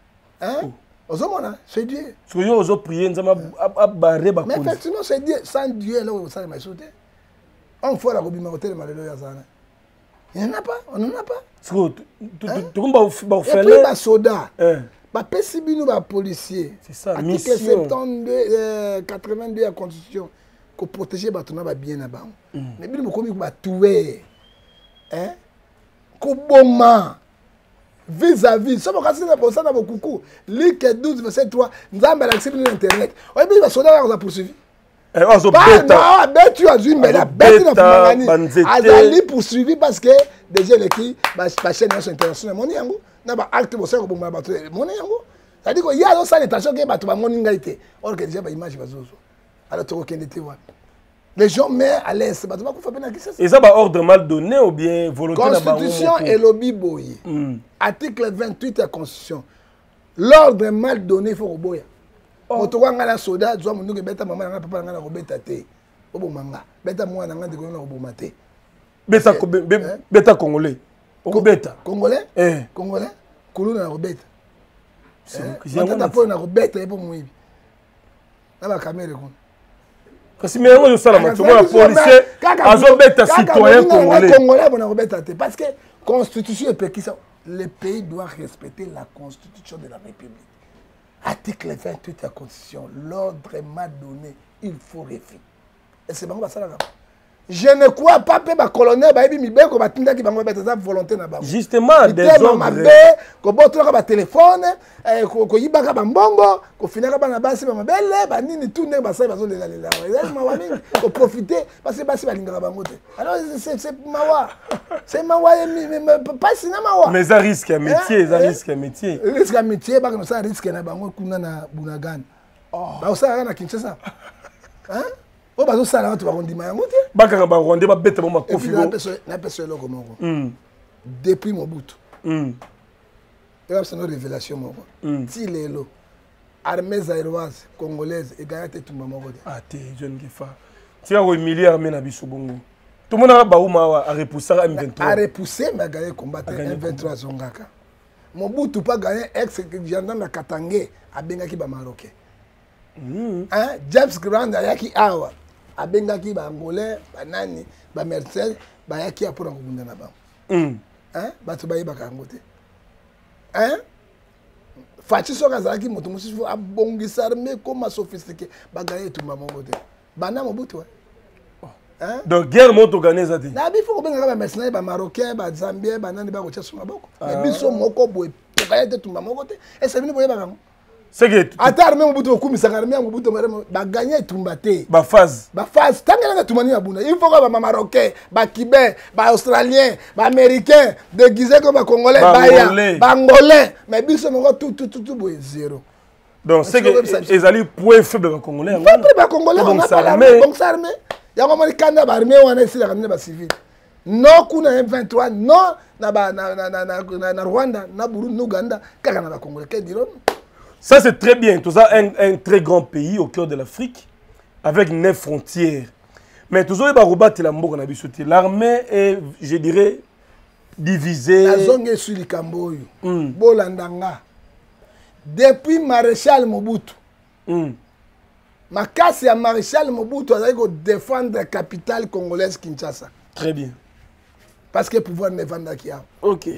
C'est Dieu. Mais effectivement, c'est Dieu. Sans Dieu, là où ça m'a sauté. On fait la robe de malheur. Il n'y en a pas. On n'en a pas. Et puis, les soldats, les policiers, c'est ça, article 72, 82 de la Constitution, pour protéger les gens bien là-bas. Mais bien, ils ont tué. Comment vis-à-vis, ça va ça dans beaucoup. Luc 12, verset 3, nous avons accès à l'internet. Oui, mais les soldats ont poursuivi. Tu as vu, mais la bête a poursuivi parce que déjà les qui, la chaîne internationale, mon yango, n'a pas acte pour ça, mon yango. C'est-à-dire qu'il y a d'autres intentions qui sont mon ingaité. Or que déjà, l'image va zozo. Alors, tu as aucun détail. Les gens mettent à l'aise. Et ça, ordre mal donné ou bien volonté de Constitution et lobby boye. Article 28 de la Constitution. L'ordre est mal donné, il faut que boye. Quand on a un soldat, tu dois me bêta maman, papa, on a bêta té. Obo manga. Bêta moi, on a des gars qui maté. Bêta congolais. Bêta. Congolais? Congolais? Koulou na bêta. On a pas une bêta pour moi. Na ba caméra kon. Kasi mais on ça la policier azobeta citoyen congolais. Congolais on a bêta té parce que constitution et le pays doit respecter la constitution de la République. Article 28 de la constitution, l'ordre est mal donné, il faut refuser. Et c'est bon ça là. Je ne crois pas que le colonel Baïbi Mibeko va tinda qui va mettre volonté na ba. Justement des ordres ko botola ba téléphone ko yibaka ba mbongo ko finaka ba na basi ba mabele ba nini tout ne ba ça ba zo lela lela. Ils mawa mingi ko profiter parce que basi ba lingaka bango te. Alors c'est mawa. C'est mawa pas sina mawa. Mais ça risque un métier, ça risque un métier. Risque un métier ba que ça risque na bango kuna na Bunagana. Ba osala na Kinshasa. Hein? Oh, bah, ça, là, tu vas rendre ma montée. Bah, quand on va rendre, bah, bête, bon, ma coffee. La personne, depuis Mobutu. Et là, c'est une révélation, moi. Si les lots, armées aéroises, congolaises, et gagner tout le monde. Ah, t'es jeune qui fait. Tu as un milliard armé na Bissobongo. Tout le monde a repoussé à M23. A repoussé, mais a gagné combattre M23 Zongaka. Mobutu pas gagné ex-gendarme à Katangé, à Bengaki ba Marocain. James Grant ayaki awa abengaki ba angolais ba nani ba mercel ba yaki apona kubunda na ba bato ba yebaka ngote fachi soka zalaki moto musifu abongisa armée comme sophistiqué ba gagner tout maman ngote bana Mobutu donc guerre moto gagner ça dit na bi faut benga ba mercenaires ba marocain ba zambien ba nani ba ko tshasuma boko mais biso moko boy pour gagner tout maman ngote et c'est venu boye ba c'est que ata armée Mobutu okumisa armée Mobutu ba gagner tumbate ba phase tanga na tumani ya buna il faut que ba marocain ba kibé ba australien ba américain déguisé comme ba congolais ba angolais mais biso moko tout boy zéro. Donc c'est que les alliés point faible ba congolais ba congolais on a pas l'armée ya ko mali kanda ba armée wana ici la ba civil non kuna M23 non na Rwanda na Burundi Uganda kaka na ba congolais que diront. Ça, c'est très bien. Tout ça, un très grand pays au cœur de l'Afrique, avec 9 frontières. Mais tout ça, l'armée est, je dirais, divisée. La zone est sur le Camboyo. Bolandanga. Depuis Maréchal Mobutu, ma casse à Maréchal Mobutu a défendre la capitale congolaise Kinshasa. Très bien. Parce que le pouvoir ne vend pas. Ok.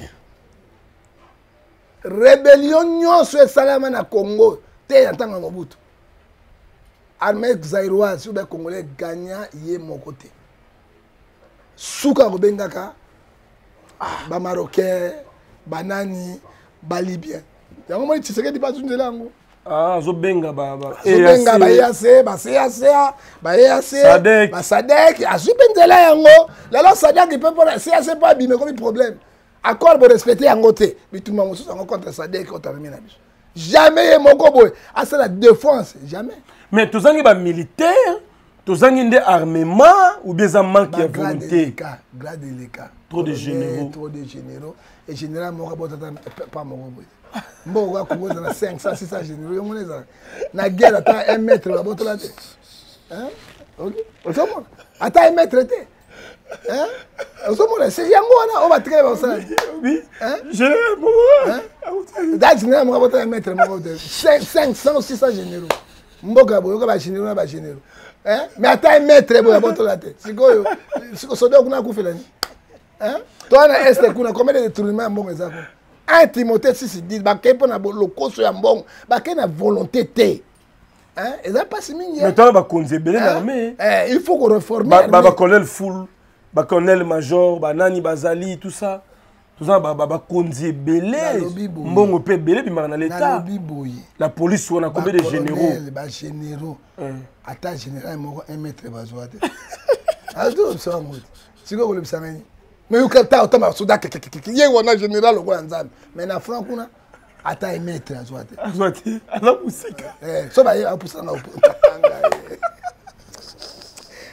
Rébellion nyonso esalama na Congo te ya ntanga Mobutu. Armée zaïroise sur les Congolais gagnant yé mon côté. Souka robengaka ba marocain, banani, ba libyen. Yango moi tseke di pas tunde lango. Ah, zo benga ba. Zo benga ba yase, ba CACA, ba yase, ba Sadek, azubenzela yango. Lelo Sadek peut pas CACA pas bimé comme problème. Accord pour respecter un côté, mais tout le monde est contre Sadek contre l'armée. Jamais mon coboy. Ah, c'est la défense, jamais. Mais tous les militaires, tous les armements ou des amants qui ont volonté. Grade les cas. Trop de généraux. Trop de généraux. Et général, mon robot pas mon robot. Mon robot, Congo, dans 500, 600 généraux. La guerre attend 1 mètre, la botte là. Hein? Ok? Attends 1 mètre, t'es. Hein? C'est Yango, on va très bien ça. Oui. Général, général, on va mettre 500, 600 généraux. Mboka, on va généraux, ba généraux. Hein? Mais attends un mètre, on va botter la tête. C'est quoi? C'est ça, on a coupé la nuit. Hein? Toi, on a esté, combien de détournements à bon exemple? Un Timothée 6 dit, bah, qu'il y a le cours à bon, bah, qu'il y a une volonté T. Hein? Et ça passe mignon. Mais toi, on va conserver l'armée. Il faut qu'on reforme. Bah, colonel full. Ba colonel major, ba nani bazali, tout ça ba konzi belé, mbongo pe belé puis na l'état. La police on a combien de généraux? Ba généraux. Ata général moko 1 mètre bazoate. Azo ça mo. Siko ko lebisangani. Mais ukata otama soda ye wona général ko nzambe. Mais na franc kuna ata 1 mètre azoate. Azoate, ala musika. So ba ye apusanga.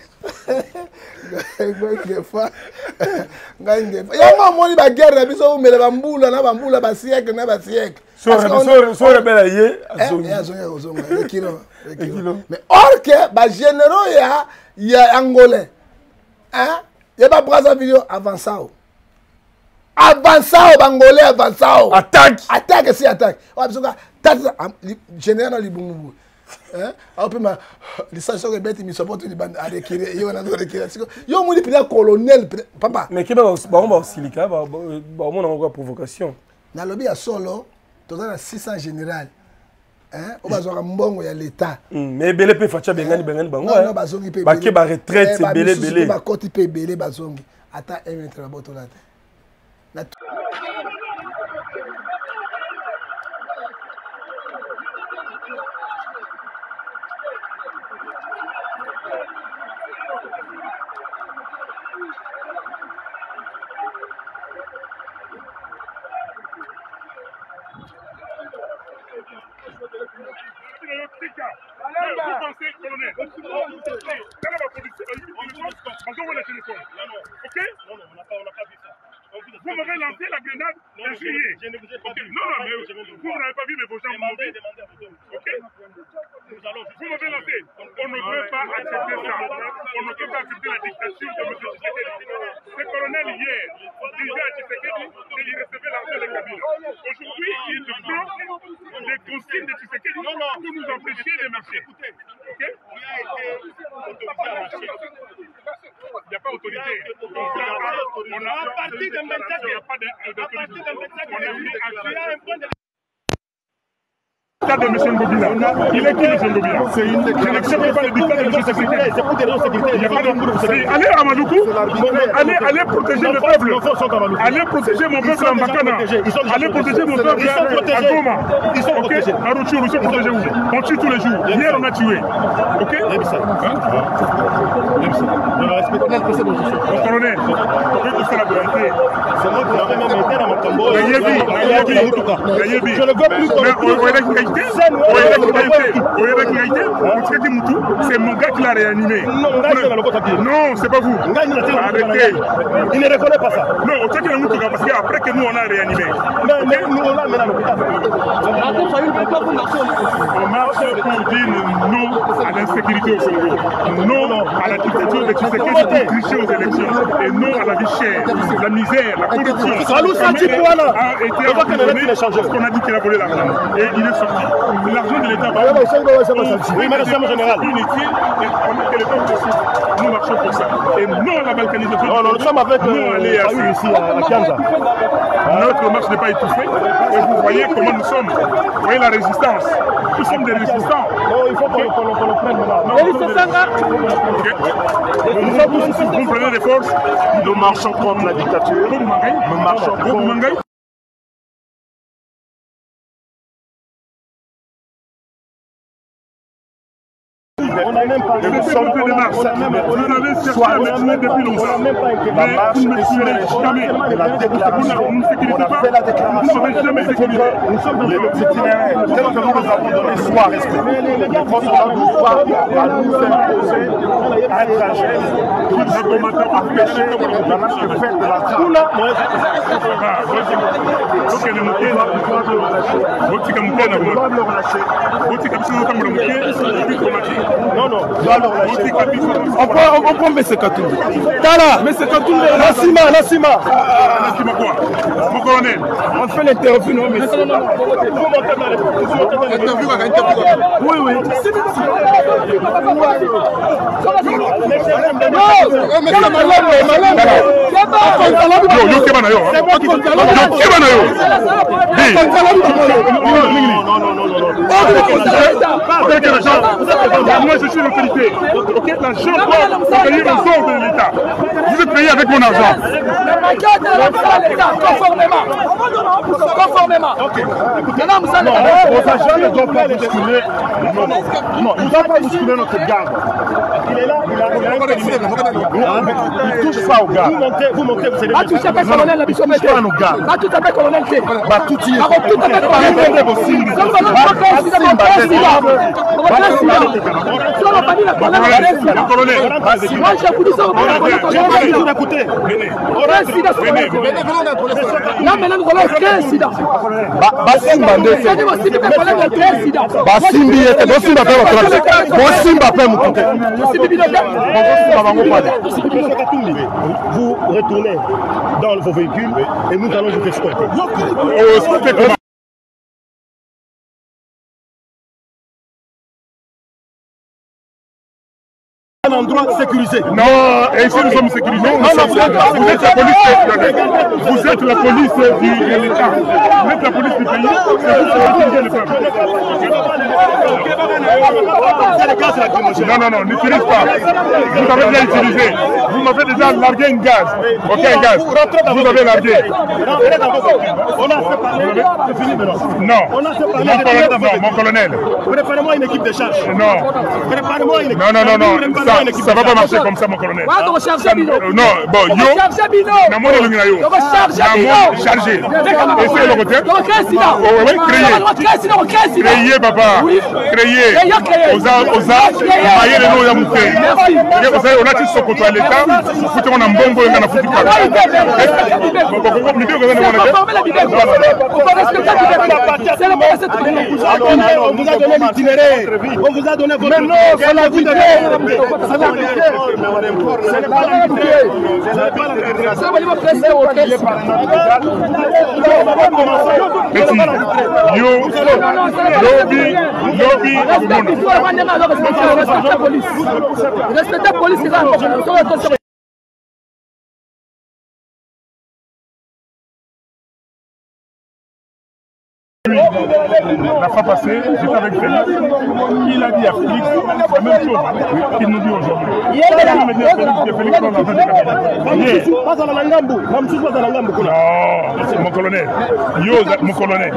yango moni baguerre na biso omela bambula na bambula basiècle na basiècle so rebela ye azonga kozonga ekilo mais or que bagénéraux ya angolais ya babrazzaville avançao bangolais avançao attaque si attaque bisoka général na libungubu apema lisanso que bête misopoto libanda arekire yo na rekire yo moni pila colonel papa mais keba ba silika ba mona encore provocation na lobby ya solo toza na 600 général o bazwa mbongo ya l'état mais belé pe facha bengani bango non bazongi pe ba ke ba retraite c'est belé ba koti pe belé bazongi ata emetre na boto la na Vous pensez, colonel, quand la police ok? Non, on n'a pas vu ça. Vous m'avez lancé la grenade injuriée. Je ne vous ai pas dit. Non, mais vous n'avez pas vu, mais vos gens m'ont dit. Ok? Vous m'avez lancé. On ne peut pas accepter ça. On ne peut pas accepter la dictature de M. Tshisekedi. Ce colonel hier disait à Tshisekedi qu'il recevait l'argent de Kabila. Aujourd'hui, il prend les consignes de Tshisekedi pour nous empêcher de marcher. Ok? Il n'y a pas autorité. On a à partir de maintenant, il n'y a pas d'autorité. On a mis à un point de de M. Ngobila. Il est qui M. Ngobila? C'est une élection qui n'est pas le dictat de M. Tshisekedi. C'est pour des raisons sécuritaires. Il n'y a pas de... Allez à Maluku, allez protéger le peuple. Allez protéger mon peuple en Bakana. Allez protéger mon peuple à Goma. Ils sont protégés. À Rutshuru, ils sont protégés où? On tue tous les jours. Hier, on a tué. Ok? Mon colonel, c'est la vérité. C'est moi qui l'avais même été dans mon tombeau. Je le veux plus. C'est mon gars qui l'a réanimé. Non, c'est pas vous. Arrêtez. Il ne reconnaît pas ça. Non, parce qu'après que nous on a réanimé. Nous on l'a mis à l'hôpital. On marche pour dire non à l'insécurité au Congo. Non à la dictature de Tshisekedi pour tricher aux élections. Et non à la vie chère, la misère, la corruption. A été abandonné parce qu'on a dit qu'il a volé l'argent. Et il est sorti. L'argent de l'État va oui, mais le général. Inutile et on est que les peuples dessus. Nous marchons pour ça. Et non à la balkanisation. Non, nous sommes avec nous ici à Kianza. Notre marche n'est pas étouffée. Et vous voyez comment nous sommes. Vous voyez la résistance. Nous sommes des résistants. Non, il faut qu'on le prenne maintenant. Nous sommes tous ici. Vous prenez des forces. Nous marchons contre la dictature. Nous marchons contre... On n'a même pas de sorte de marche. Vous avez cherché à me tuer depuis longtemps. Mais vous ne me tuerez jamais. On a fait la déclaration. Vous ne jamais sécurisé. Nous sommes dans l'itinéraire. Tel que nous nous avons donné soit respecté. Les forces nous doivent nous faire poser un trajet qui nous empêcher la marche de fête de la trappe. Non, non, on prend M. Katumbi. Tala, M. Katumbi, Nassima quoi? Mon colonel, on fait l'interview, non, mais c'est non. L'interview avec l'interview. Oui, oui. Moi je suis l'autorité. Ok, l'argent doit payer aux ordres de l'État. Vous êtes payé avec mon argent. Conformément. Vos agents ne doivent pas bousculer. Non, ils ne doivent pas bousculer notre garde. Il est là, il touche pas au gars. Vous montez, vous allez. Touche pas nos gars. Tout à fait colonel. Tout y est. Vous retournez dans vos véhicules et nous allons vous escorter. Un endroit sécurisé. Non, et ici nous sommes sécurisés. Non, vous êtes la police. Vous êtes la police de l'État. Vous êtes la police du pays. Non, n'utilise pas. Vous avez déjà utilisé. Vous m'avez déjà largué un gaz. Ok, un gaz. Vous avez largué. On a fait parler. C'est fini maintenant. Non. Mon colonel. Préparez-moi une équipe de charge. Non. Préparez-moi une équipe. Non. Ça va pas marcher comme ça, mon colonel. Non, bon, yo. Chargé. Essayez le côté. Oui, créez, papa. Créez. On a maillé le nom de Mouté. On a dit ce côté à l'État. Foutu on a un bongo et on a foutu pas. On vous a donné l'itinéraire. On vous a donné votre. Mais non, c'est la vie de La fois passée, j'étais avec Félix. Il a dit à Félix la même chose qu'il nous dit aujourd'hui. Non, c'est mon colonel. Mon colonel.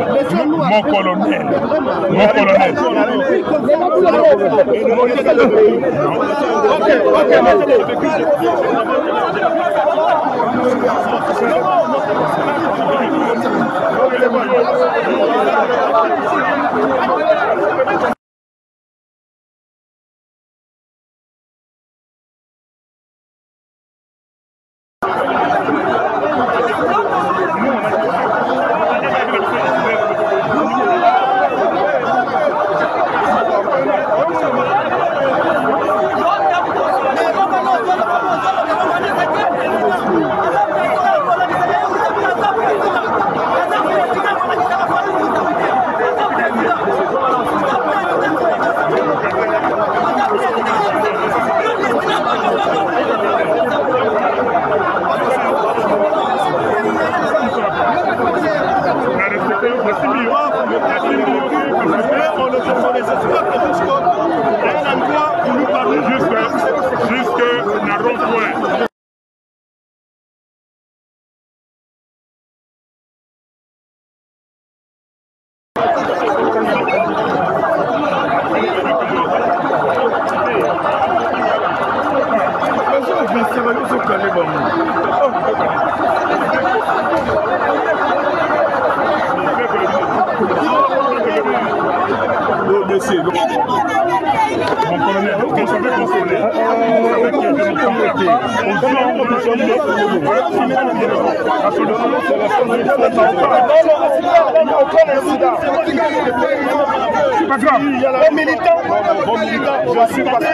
C'est pas grave. Bon militant, je suis passé.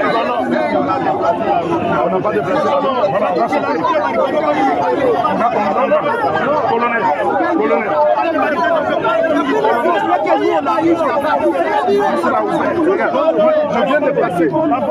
On n'a pas de place. Colonel. Je viens de passer.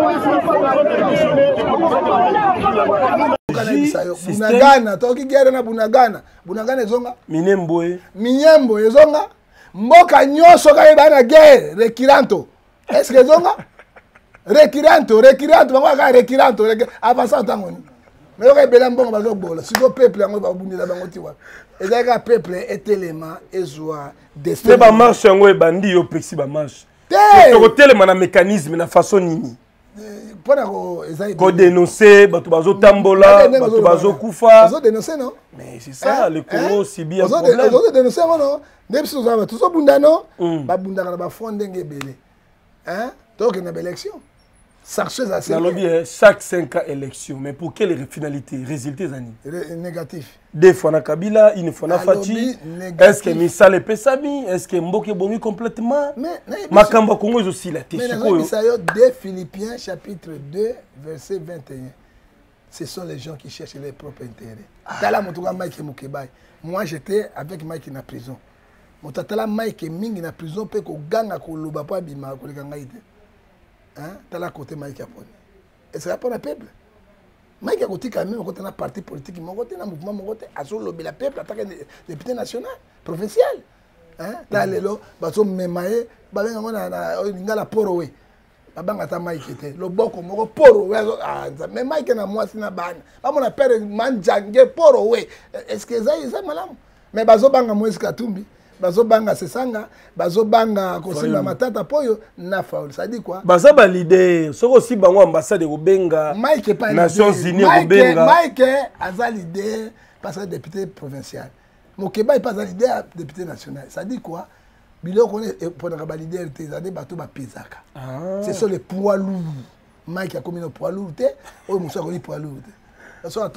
Bunagana, toki gere na Bunagana. Bunagana ezonga. Minyembo ezonga. Mboka nyoso ka bana guerre rekiranto. Est-ce que ezonga? Rekiranto, bango ka rekiranto, avança tangoni. Mais il y a des gens qui si le peuple est un peuple est élément et soit destin. Mais marche en ouais bandi yo pexi ba marche. Tu tellement na mécanisme na façon nini. Pour dénoncer, bato bazo tambola, bato bazo kufa. Bazo dénoncer non? Mais c'est ça, le Congo subit un problème. Bazo dénoncer non? Depuis ce temps, tout ça bunda non? Ba bunda na ba fondé ngebele. Hein? Donc une élection. Chaque 5 ans élection, mais pour quelle finalité? Résultats négatif. Des fois na Kabila, une fois na Fati. Est-ce que Missa le Pesami? Est-ce que Mboke Bomi complètement? Makamba Congo est aussi la tête. Des Philippiens, chapitre 2, verset 21. Ce sont les gens qui cherchent leur propre intérêt. Moi, j'étais avec Mike na prison. Mon tatala Mike Ming na prison, peut qu'on gagne à Koloba pas bima ko le gangaïde. Hein, t'as la côté Mike Japon. Et c'est pour le peuple. Mike a côté quand même, côté un parti politique, mon côté un mouvement, mon côté à sur le peuple, attaque député national, provincial. Hein, t'as les lots, bateau mémaé, balenga na la porowe. Babanga ta Mike était. Le boko mon porowe. Ah, mais Mike na moi sina ban. Ba mon appelle manjange porowe. Est-ce que ça malam? Mais bazo banga moi Katumbi. Bazo banga sesanga, bazo banga kosimba matata poyo na faul. Ça dit quoi? Baza ba leader, soko aussi bango ambassade de Benga. Mike pas Nations Unies Benga. Mike aza leader parce que député provincial. Mokeba est pas leader député national. Ça dit quoi? Bilo connaît pour na ba leader tezade bato ba pezaka. Ce sont les poids lourds. Mike a commis le poids lourd té, o muso ko ni poids lourd. Mais ce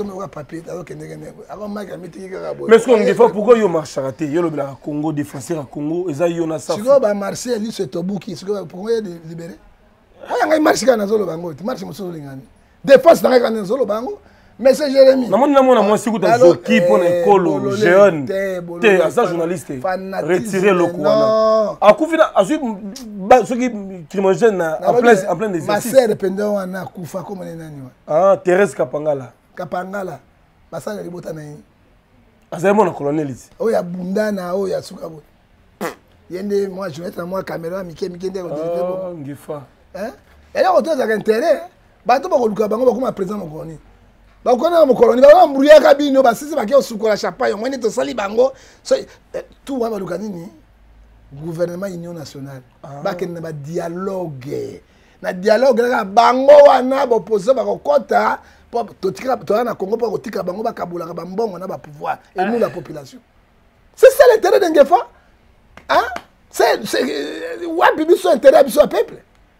qu'on dit, pourquoi il marche à rater? Il y a le Congo, défenseur à Congo, et ça il y en a ça. Si on va marcher, lui c'est Tobuki, si on pourquoi libérer? On marche quand on bango, tu marches monsieur Lingani. Défense dans la zone bango, mais c'est Jérémy. Non moi si vous avez qui pour l'école jeune, t'es un journaliste, retirer le courant. À coup final, à ceux qui crimogène en plein des. Ma sœur dépendant on a Kufa comme les nani. Ah Thérèse Kapangala. Kapangala basala libota na yi azemo na colonel ici oya bundana oya sukabo yende moi je vais être moi caméra mike ndé ko ngifa hein et là on doit avoir intérêt bato ba ko luka bango ba kuma président mokoni ba ko na mokoni ba mburiya kabino ba sisi ba ke osukola chapagne moi to sali bango so tout wa ba luka nini gouvernement union nationale ba ke na ba dialogue na dialogue na bango wana ba opposé ba ko kota tu na Congo pour tika bango ba kabula ba mbongo na ba pouvoir et nous la population. C'est ça l'intérêt d'Ngefa. Hein? C'est ouais bibi son intérêt biso peuple.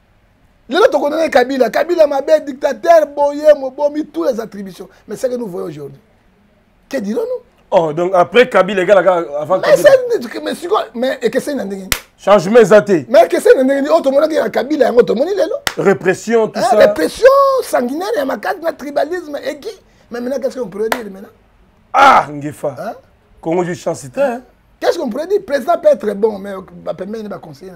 Le lot on connaît Kabila ma belle dictateur boyé mobomi tous les attributions. Mais c'est que nous voyons aujourd'hui. Que dirons-nous? Oh donc après Kabila les gars avant Kabila. Mais et que c'est une changement zaté. Mais que c'est une autre monde qui a Kabila et autre monde lelo. Répression tout ça. Répression sanguinaire et ma carte na tribalisme et qui mais maintenant qu'est-ce qu'on pourrait dire maintenant? Ah Ngefa. Hein? Congo du chancité. Qu'est-ce qu'on pourrait dire? Le président peut être bon mais pas permettre pas conseiller.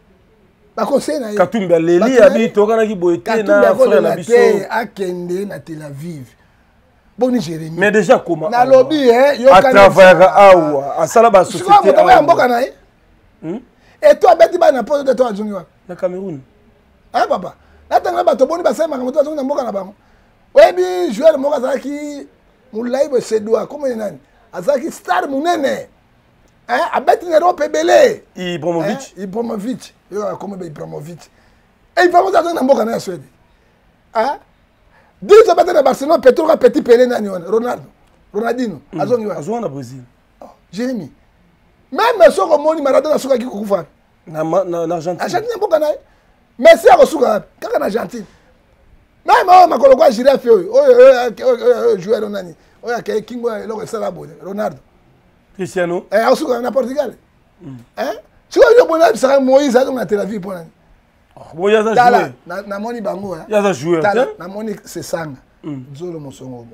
Pas conseiller. Katumba Leli habite tokana ki boité na frère na biso. Akende na Tel Aviv. Boni Jérémy. Mais déjà comment? Na lobby à travers awa à sala ba société. Tu vois mboka na ye? Et toi beti ba na poste de toi Junior. Na Cameroun. Hein papa? Là tanga ba to boni ba sema ngamoto azonga mboka na bango. Webi joueur mboka zaki mulai bo sedwa comme nani? Azaki star munene. Hein abeti na Europe belé. Ibrahimovic. Yo comme Ibrahimovic. Et Ibrahimovic azonga mboka na Suède. Hein? Dis ça peut-être à Barcelone, Petro petit Pelé nani Ronaldinho, azonga na Brésil. Jérémy. Même si on moni Maradona suka ki kufa. Na Argentine. Argentine mboka na. Mais si on suka kaka na Argentine. Même makolo kwa girafe oyo joueur nani. Oya ke kingo eloko sala bone Ronaldo. Cristiano. Suka na Portugal. Hein? Si on yo bona saka Moïse azonga na Tel Aviv pona. Bon ya za joueur. Na moni bango ya za joueur. Na moni c'est sanga. Zolo mosongo,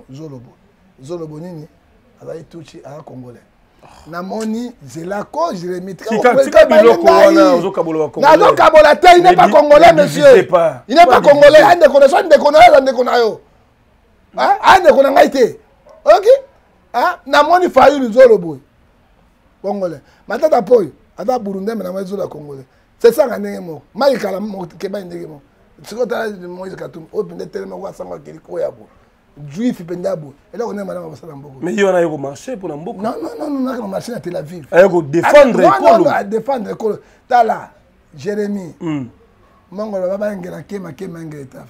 Zolobo nini? Azali tuchi a congolais. Na moni Zelako Jérémy Tika biloko wana ozokabola ba congolais. Na kabola te, il n'est pas congolais monsieur. Il n'est pas congolais, ande connaissance de konayo. Hein? Ande kona ngaite. OK? Hein? Na moni Fayulu Zolobo. Congolais. Matata poyo, ata Burundi mais na moni Zolobo congolais. C'est ça ngane mo. Maïkala mo keba ndenge mo. Sikota Moïse Katumbi, o binde tellement wa sanga kili ko yabo. juif pendabo et là on est madame ça mboko mais il y en a eu au marché pour mboko non on a marché à Tel Aviv ayoko défendre l'école non défendre l'école tala Jérémie mongo baba ngela kema ngeta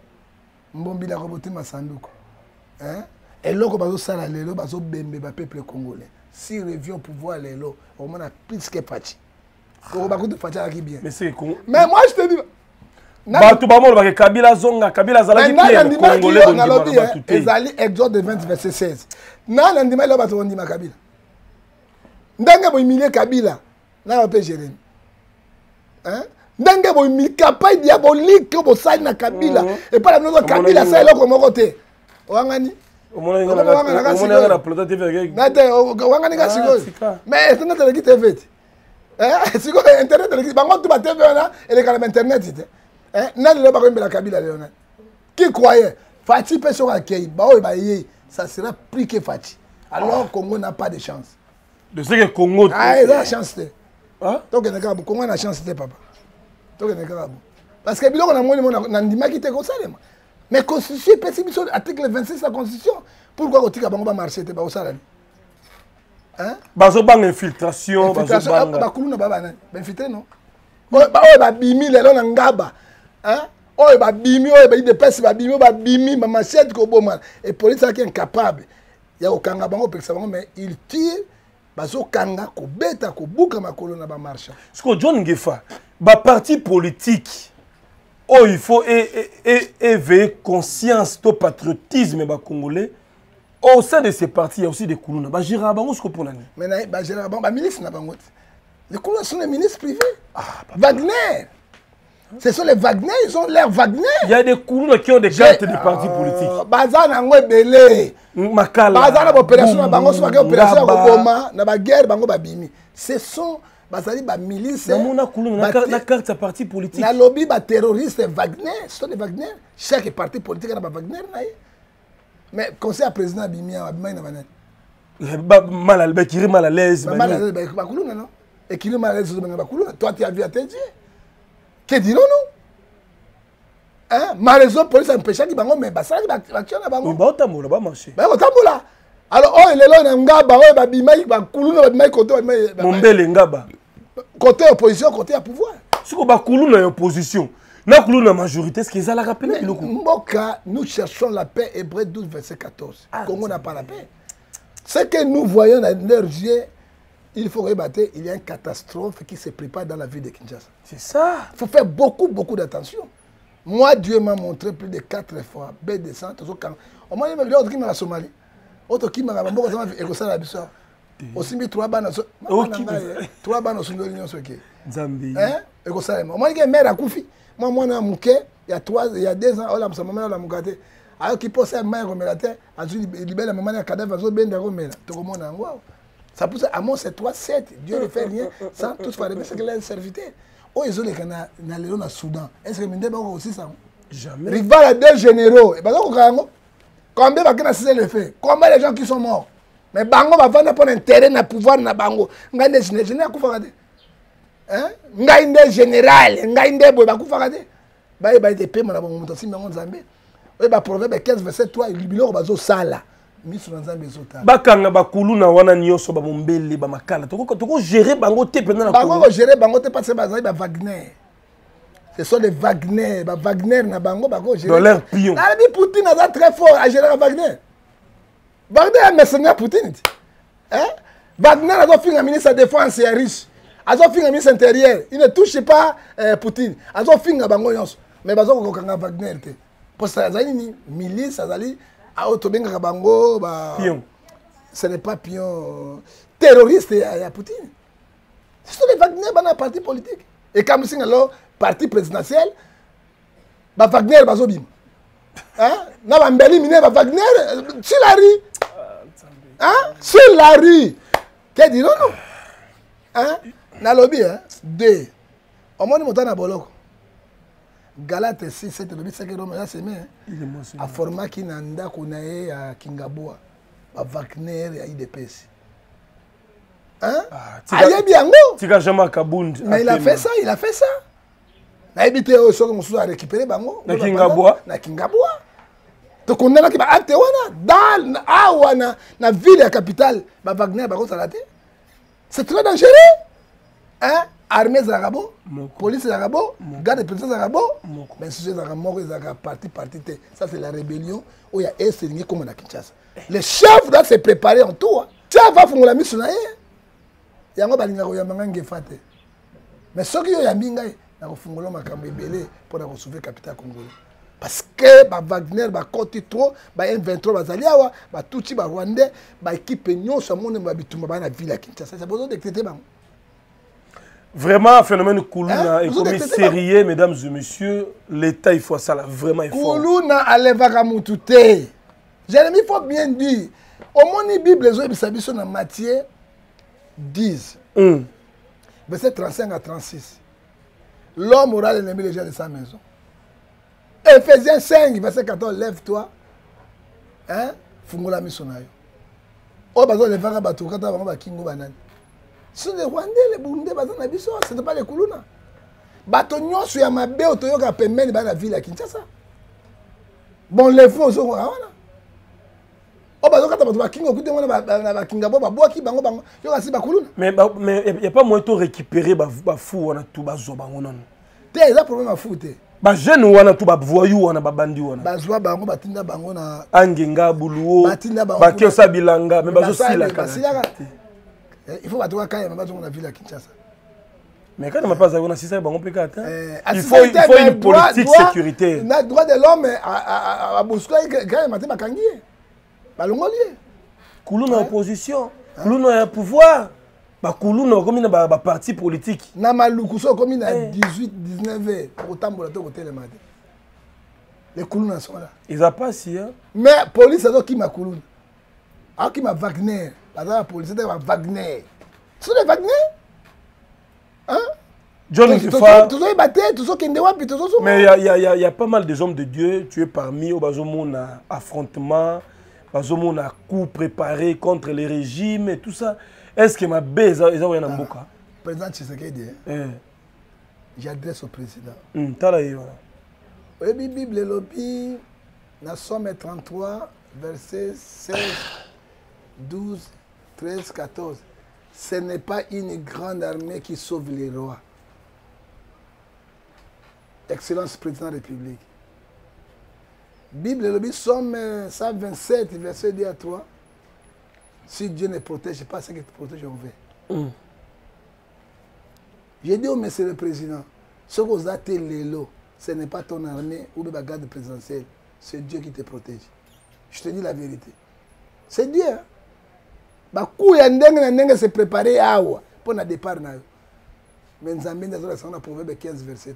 mbombi la roboté masanduko hein et loko bazo sala lelo bazo bembe ba peuple congolais si revient au pouvoir lelo on a plus que Fachi ko ba ko de Fachi qui bien mais moi je te dis bato bamolo ba Kabila zonga Kabila zalaki bien congolais donc nalobi ezali exode 20 verset 16 na ndima lo bato ndima Kabila ndenge bo humilier Kabila na ba Jérémie hein ndenge bo humilier campagne diabolique bo sali na Kabila et pas la nozo Kabila ça eloko moko te wangani omona na plota TV nate wangani ka siko mais internet le ki TV siko internet le ki bango tu ba TV na ele kala internet te nani le ba ko mbela Kabila Léonard qui croyait Fachi peut sur accueil ba o ba yé ça sera plus que Fachi alors Congo n'a pas de chance de ce que Congo il a chance te donc ne Congo na chance te papa donc ne parce que biloko na moni na ndima ki te ko salema mais constitution pessimiste article 26 de la constitution pourquoi otika bango ba marché te ba osala hein bazo bang infiltration ba kuluna baba na ba infiltrer non ba bimi lelo na ngaba hein oyo ba bimi oyo ba ide pesi ba bimi ba machette ko boma et police qui est incapable ya okanga bango pekisa bango mais il tire bazo kanga ko beta ko buka makolo na ba marché ce que John Ngefa ba parti politique oh, il faut éveiller conscience au patriotisme congolais. Au sein de ces partis, il y a aussi des Koulouna. Bah, Gérard Bango, ce qu'on peut dire. Mais Gérard Bango, milice n'a pas. Les Koulouna sont les ministres privés. Wagner. Ce sont les Wagner, ils ont l'air Wagner. Il y a des Koulouna qui ont des cartes des partis politiques. Bazan a ngwe belé. Makala. Bazan a opération Bango, soit opération Goma, na ba guerre Bango babimi. Ce sont bazali ba milice na carte à parti politique na lobby ba terroriste Wagner ce sont des Wagner chaque parti politique na ba Wagner na mais conseil à président bimia abima na banane mal à l'aise ba kuluna non et qui mal à l'aise ba kuluna toi tu as vu à te dire que dit non hein malheureusement police empêcher ki bango mais basali ba action na bango ba otambola ba marché ba otambola alors oh lelo na ngaba oh ba bima ba kuluna ba bima koto mombele ngaba côté opposition, côté à pouvoir. Si on a une opposition, la majorité, est-ce qu'ils ont la rappelé? Nous cherchons la paix, Hébreux 12, verset 14. Congo n'a pas la paix. Ce que nous voyons dans leurs yeux, il faut rebattre, il y a une catastrophe qui se prépare dans la ville de Kinshasa. C'est ça. Il faut faire beaucoup d'attention. Moi, Dieu m'a montré plus de 4 fois. B200, au moins, il m'a dit, il m'a Somalie. Autre qui m'a dit, il m'a dit, aussi mis 3 bannes 3 bannes sur l'union soké Zambie hein et comme ça moi qui mère a kufi moi na muke il y a 2 ans on a sa maman la mukate alors qui pose un maire comme la terre a dit libérer maman na cadavre zo benda comme là to comme on wow ça pousse à mon c'est 3-7 Dieu ne fait rien sans tout faire ce que les serviteurs oh ils ont les kana na lelo na Soudan est-ce que minde ba aussi ça jamais rival à 2 généraux et ba ko kango combien ba kana c'est le fait combien les gens qui sont morts. Mais bango va vendre pour intérêt na pouvoir na bango ngande général akufaka te hein ngainde général ngainde boy bakufaka te ba de paiement na bango muto simba nzambe oy ba proverbe 15 verset 3 libilo bazo sala miso nzambe zota bakanga bakuluna wana nyoso ba mombele ba makala toko gérer bango te pendant na bango gérer bango te parce que bazali ba Wagner ce sont les Wagner ba Wagner na bango bako gérer dans leur pion la Poutine a très fort à gérer Wagner. Wagner est mercenaire Poutine. Hein? Wagner a fait un ministre de la Défense et riche. A fait un ministre intérieur. Il ne touche pas Poutine. A fait un bango. Mais il a Wagner. Parce que c'est une milice, c'est bango. Pion. Ce n'est pas pion. Terroriste à Poutine. Ce sont les Wagner dans le parti politique. Et comme c'est un parti présidentiel, Wagner va zobim. Hein? Na bambeli mine ba Wagner sur la rue. Hein? Sur la rue. Qu'est-ce dit non? Hein? Na lobby hein? 2. Au moins monta na boloko. Galate 6 7 lobby 5 Roma ya semaine. A format qui nanda konae ya Kingaboa. Ba Wagner ya IDPS. Hein? Aye biango. Tika jama Kabundi. Mais il a fait ça. Na ebité o so ko musu a récupérer bango na Kingaboa na Kingaboa tokondana ki ba acte wana dans awana na ville ya capitale ba Wagner ba ko salate. C'est très dangereux. Hein? Armée Zarabo, police Zarabo, garde de président Zarabo, mais si c'est Zarabo, parti. Ça c'est la rébellion où il y a un série comme à Kinshasa. Les chefs doivent se préparer en tout. Chef va faire la mission. Il y a un balinga qui a fait. Mais ceux qui ont fait, ils ont fait pour sauver la capitale congolaise. Parce que Wagner va compter trop, M23 va aller à Tutsi, Rwandais, équipe Nyon, ça monde va bitumba la ville à Kinshasa. C'est besoin de traiter. Vraiment, un phénomène Koulouna est commis sérieux, mesdames et messieurs. L'État, il faut ça là, vraiment il faut. Koulouna alleva mutute. Jérémie, il faut bien dire. Au moins, la Bible, les autres, ils sont dans Matthieu 10, verset 35 à 36. L'homme aura l'ennemi les gens de sa maison. Ephésiens 5, verset 14, lève-toi. Hein? Fungola misonayo. Oh, bazo le vara bato, kata bango kingo banane. Ce sont les Rwandais, les Burundais, ce n'est pas les Koulouna. Bato nyonso ya mabe otoyoka pembeni ba na ville ya Kinshasa. Bon les faux sont wana. Oh bazo kata bato bakingo kuti ngona ba bakinga bo babwaki bango yoka si ba Koulouna. Mais il y a pas moyen de récupérer ba fou wana tout bazo bango non. Té ça problème à fou té. Ba jeune wana tout ba voyou wana ba bandi wana. Bazwa bango batinda bango na Angenga buluo. Ba kiosa bilanga mais bazo sila kana. Il faut battre quand même dans la ville à Kinshasa. Mais quand on n'a pas un système, on peut il faut une politique sécurité. Le droit de l'homme à Boussoula, quand même, c'est Kangié. Balongolier. Koulouna opposition. Koulouna pouvoir. Koulouna comme un parti politique. Namaloukousou comme il a 18-19 ans. Autant pour le côté le matin. Les Koulouna sont là. Ils n'ont pas si. Mais la police, c'est qui m'a Koulouna. Alors qui m'a Wagner. La police, c'est Wagner. C'est des Wagner? Hein? Mais il y a pas mal de hommes de Dieu. Tu es parmi aux affrontements, aux coups préparés contre les régimes et tout ça. Est-ce que ma baise est en Mboka? Président Tshisekedi, j'adresse au président. Oui, Bible lobby, dans Somme 33, verset 16, 12, 13, 14. Ce n'est pas une grande armée qui sauve les rois. Excellence président de la République. Bible, le Somme 127, verset 2 à 3. Si Dieu ne protège pas, c'est qu'il te protège en vain. J'ai dit au monsieur le président, ce que vous avez l'élo, ce n'est pas ton armée ou la garde présidentielle, c'est Dieu qui te protège. Je te dis la vérité. C'est Dieu. Bakou ya ndenge se préparer awa pour le départ. Mais nous avons dans Proverbe 15, verset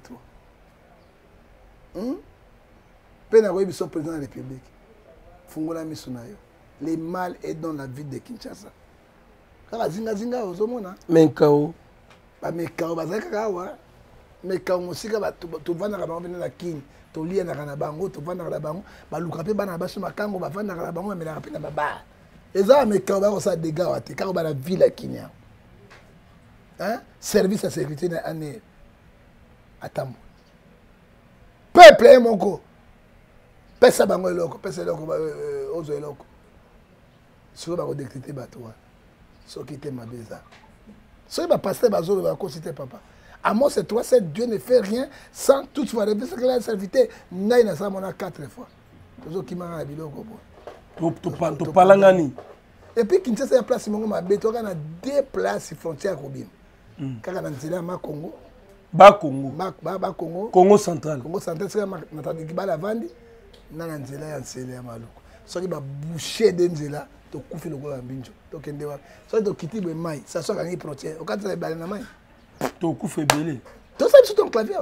3. Pena koyebi so président de la République. Fungola misunayo. Le mal est dans la ville de Kinshasa. Kaka zinga ozomona. Menkao. Ba mekao bazaka kawa. Mekao musika ba to vanda ka bango na king. To lia na kana bango, to vanda ka bango, ba luka pe bana ba suma kango ba vanda ka bango mais na pe na baba. Eza mekao ba ko sa dégâts wate ka ba la ville ya Kinya. Hein? Service à sécurité na année. Atambo. Peuple est mon go. Pesa bango eloko, pesa eloko ozo eloko. Si vous avez décrété bateau, ce qui était ma beza. Si vous avez passé bateau, vous avez consulté papa. À moi, c'est 3-7, Dieu ne fait rien sans toute fois rêver. C'est que la servité, n'a pas ça, on a 4 fois. Tout ce qui m'a dit, tu parles ngani. Et puis, Kinshasa, il y a place, il y a 2 places frontières. Quand on a dit, ma Congo. Ba Congo. Ba Congo. Congo central. Congo central, c'est que la vandi. Nana nzela ya nsele ya maluku. Soki ba boucher d'enzela, to kufi lokola mbinjo. To kende wa. Soki to kiti be mai, ça soit kangi protéine. Okati na balé na mai. To kufi belé. To ça sur ton clavier.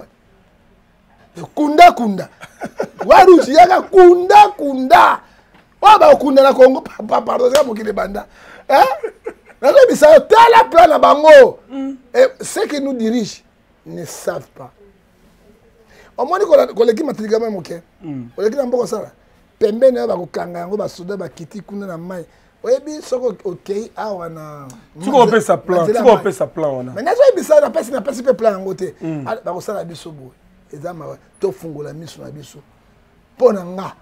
Kunda. Warusi yaka kunda. Wa ba kunda na Congo pardon, c'est mo kile banda. Hein? Na zo bisa tala plan na bango. Et ceux qui nous dirigent ne savent pas. Au moins, quand l'équipe m'a dit que je l'équipe n'a pas ça. Pembe ne va pas kanga, on va souder, va quitter, kuna na mai. Oui, bien, ce ok, ah on a. Tu comprends sa plan, on a. Mais n'a pas ça, n'a pas plan en côté. Ah, bah ça la biso bo. Et ça m'a, to fungo la mission la biso. Ponanga,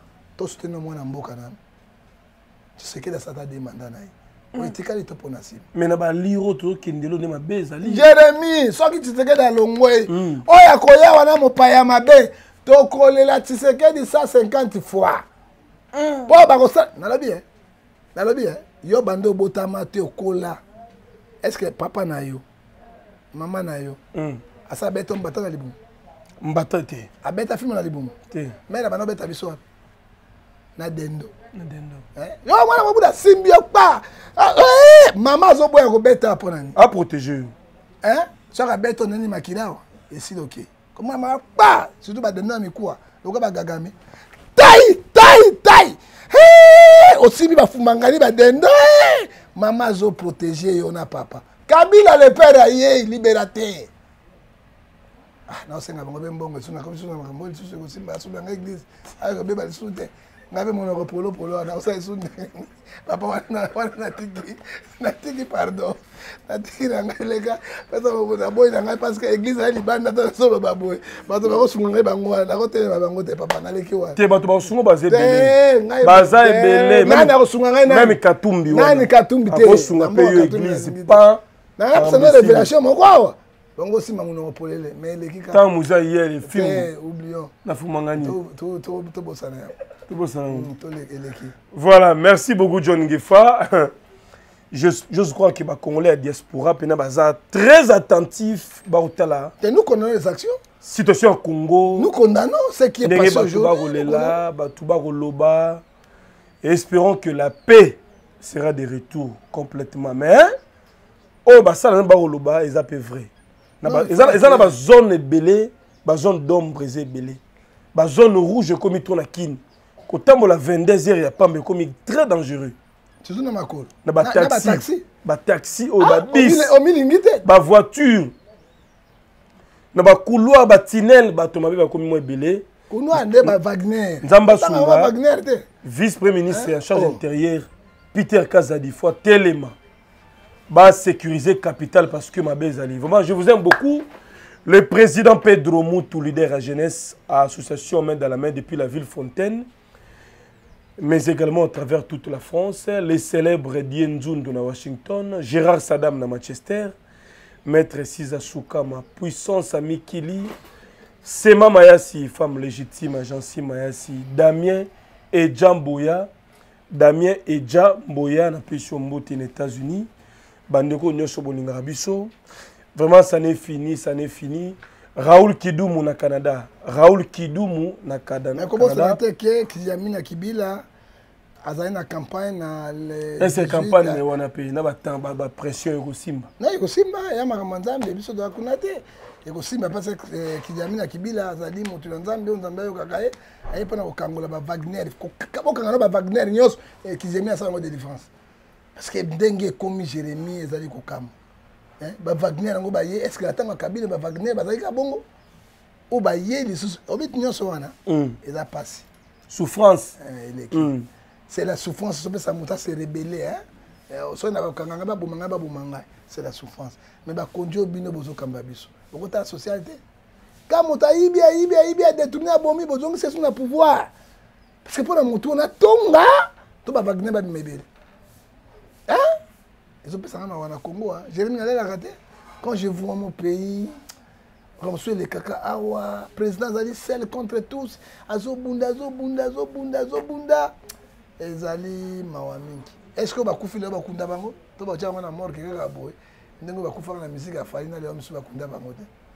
to soutenir mwana mboka na Tshisekedi asata demanda na ye oitikali to pona sim mais na ba liro to kindelo ne mabeza li Jérémy soki Tshisekedi alongwe oya koya wana mopaya mabe to kolela Tshisekedi 150 fois po bakosa nalobi yo bando botama te okola est-ce que papa na yo mama na yo asa beto mbata na libumu mbata te abeta film na libumu te mais na bano beta biso na dendo yo mwana mobuda simbio pa mama zo boya ko beta pona ni a protéger so ka beto nani makilao esi loke comment ma pa surtout ba dendo mi kwa loka ba gagame tai osimbi ba fumangani ba dendo mama zo protéger yo na papa Kabila le père aye libérateur na osenga bango bembongo suna comme suna makambo lisusu kosimba suna l'église ayo beba lisusu te ngabe monoko polo na osa lisusu papa wana natiki pardon natiki na ngai leka pesa bobuta boy na ngai parce que église ali banda ta solo baboy bato ba kosunga ngai bango wana kotelema bango te papa naleki wana te bato ba kosunga baza ebele nani akosunga ngai même Katumbi wana nani Katumbi te akosunga pe yo église pas na ngapesa révélation moko awa bongo simba monoko polele mais eleki ka tant muza hier les films oublions na fumangani to bosana voilà merci beaucoup John Ngefa je crois que les Congolais à diaspora sont très attentifs et nous condamnons les actions situation au Congo nous condamnons ce qui est passé aujourd'hui espérons que la paix sera de retour complètement mais oh bah ça là ba ils appellent vrai ils ont ba zone belé ba zone d'ombre belé ba zone rouge comme ils tournent à Kin quand la 22h il y a pas mais comme très dangereux c'est tout na makolo na ba taxi ou ba bis ba voiture na ba couloir ba tunnel ba tomabe ba comme moi belé couloir de ba Wagner Nzamba Sunga vice-premier ministre en charge intérieur Peter Kazadi fois Telema ba sécuriser capitale parce que ma bezali vraiment je vous aime beaucoup. Le président Pedro Moutou, leader à jeunesse à association main dans la main depuis la ville Fontaine, mais également à travers toute la France, les célèbres Dien Zundu à Washington, Gérard Saddam à Manchester, Maître Siza Soukama, Puissance à Mikili, Sema Mayasi, femme légitime à Jansi Mayasi, Damien et Jamboya, Damien et Jamboya, na Pession Mbote aux États-Unis, Bandeko Nyosho Bolingabiso. Vraiment, ça n'est fini, ça n'est fini. Raoul Kidumu na Canada. Raoul Kidumu na Canada. Mais comment ça fait que Kijami na Kibila a une campagne na les cette campagne on a payé na ba pression Ekosimba. Na Ekosimba ya makamazambe biso do kunate. Ekosimba parce que Kijami na Kibila azali mutu nzambe nzambe yo kakaye ayi pona kokangola ba Wagner ko kangana ba Wagner nyos Kijami a ça de différence. Parce que ndenge komi Jérémy ezali kokam. Ba Wagner ngo ba ye est-ce que atanga Kabila ba Wagner ba zalika bongo ou ba ye lisusu obit nyonso wana eza passé souffrance c'est la souffrance so ça muta se rebeller so na ba kanganga ba bomanga c'est la souffrance mais ba konjo bino bozo kamba biso okota socialité quand muta ibia détourner abomi bozo c'est son pouvoir parce que pour la mutu na tonga to ba Wagner ba mebele ils ont pensé à Congo. Jérémy allait la rater. Quand je vois mon pays, reçoit les caca awa, président Zali seul contre tous. Azobunda. Ezali mawamingi. Est-ce que bakufi le bakunda bango? To ba tchama na mort keka boy. Ndengo bakufa na musique a faina le homme sur bakunda bango.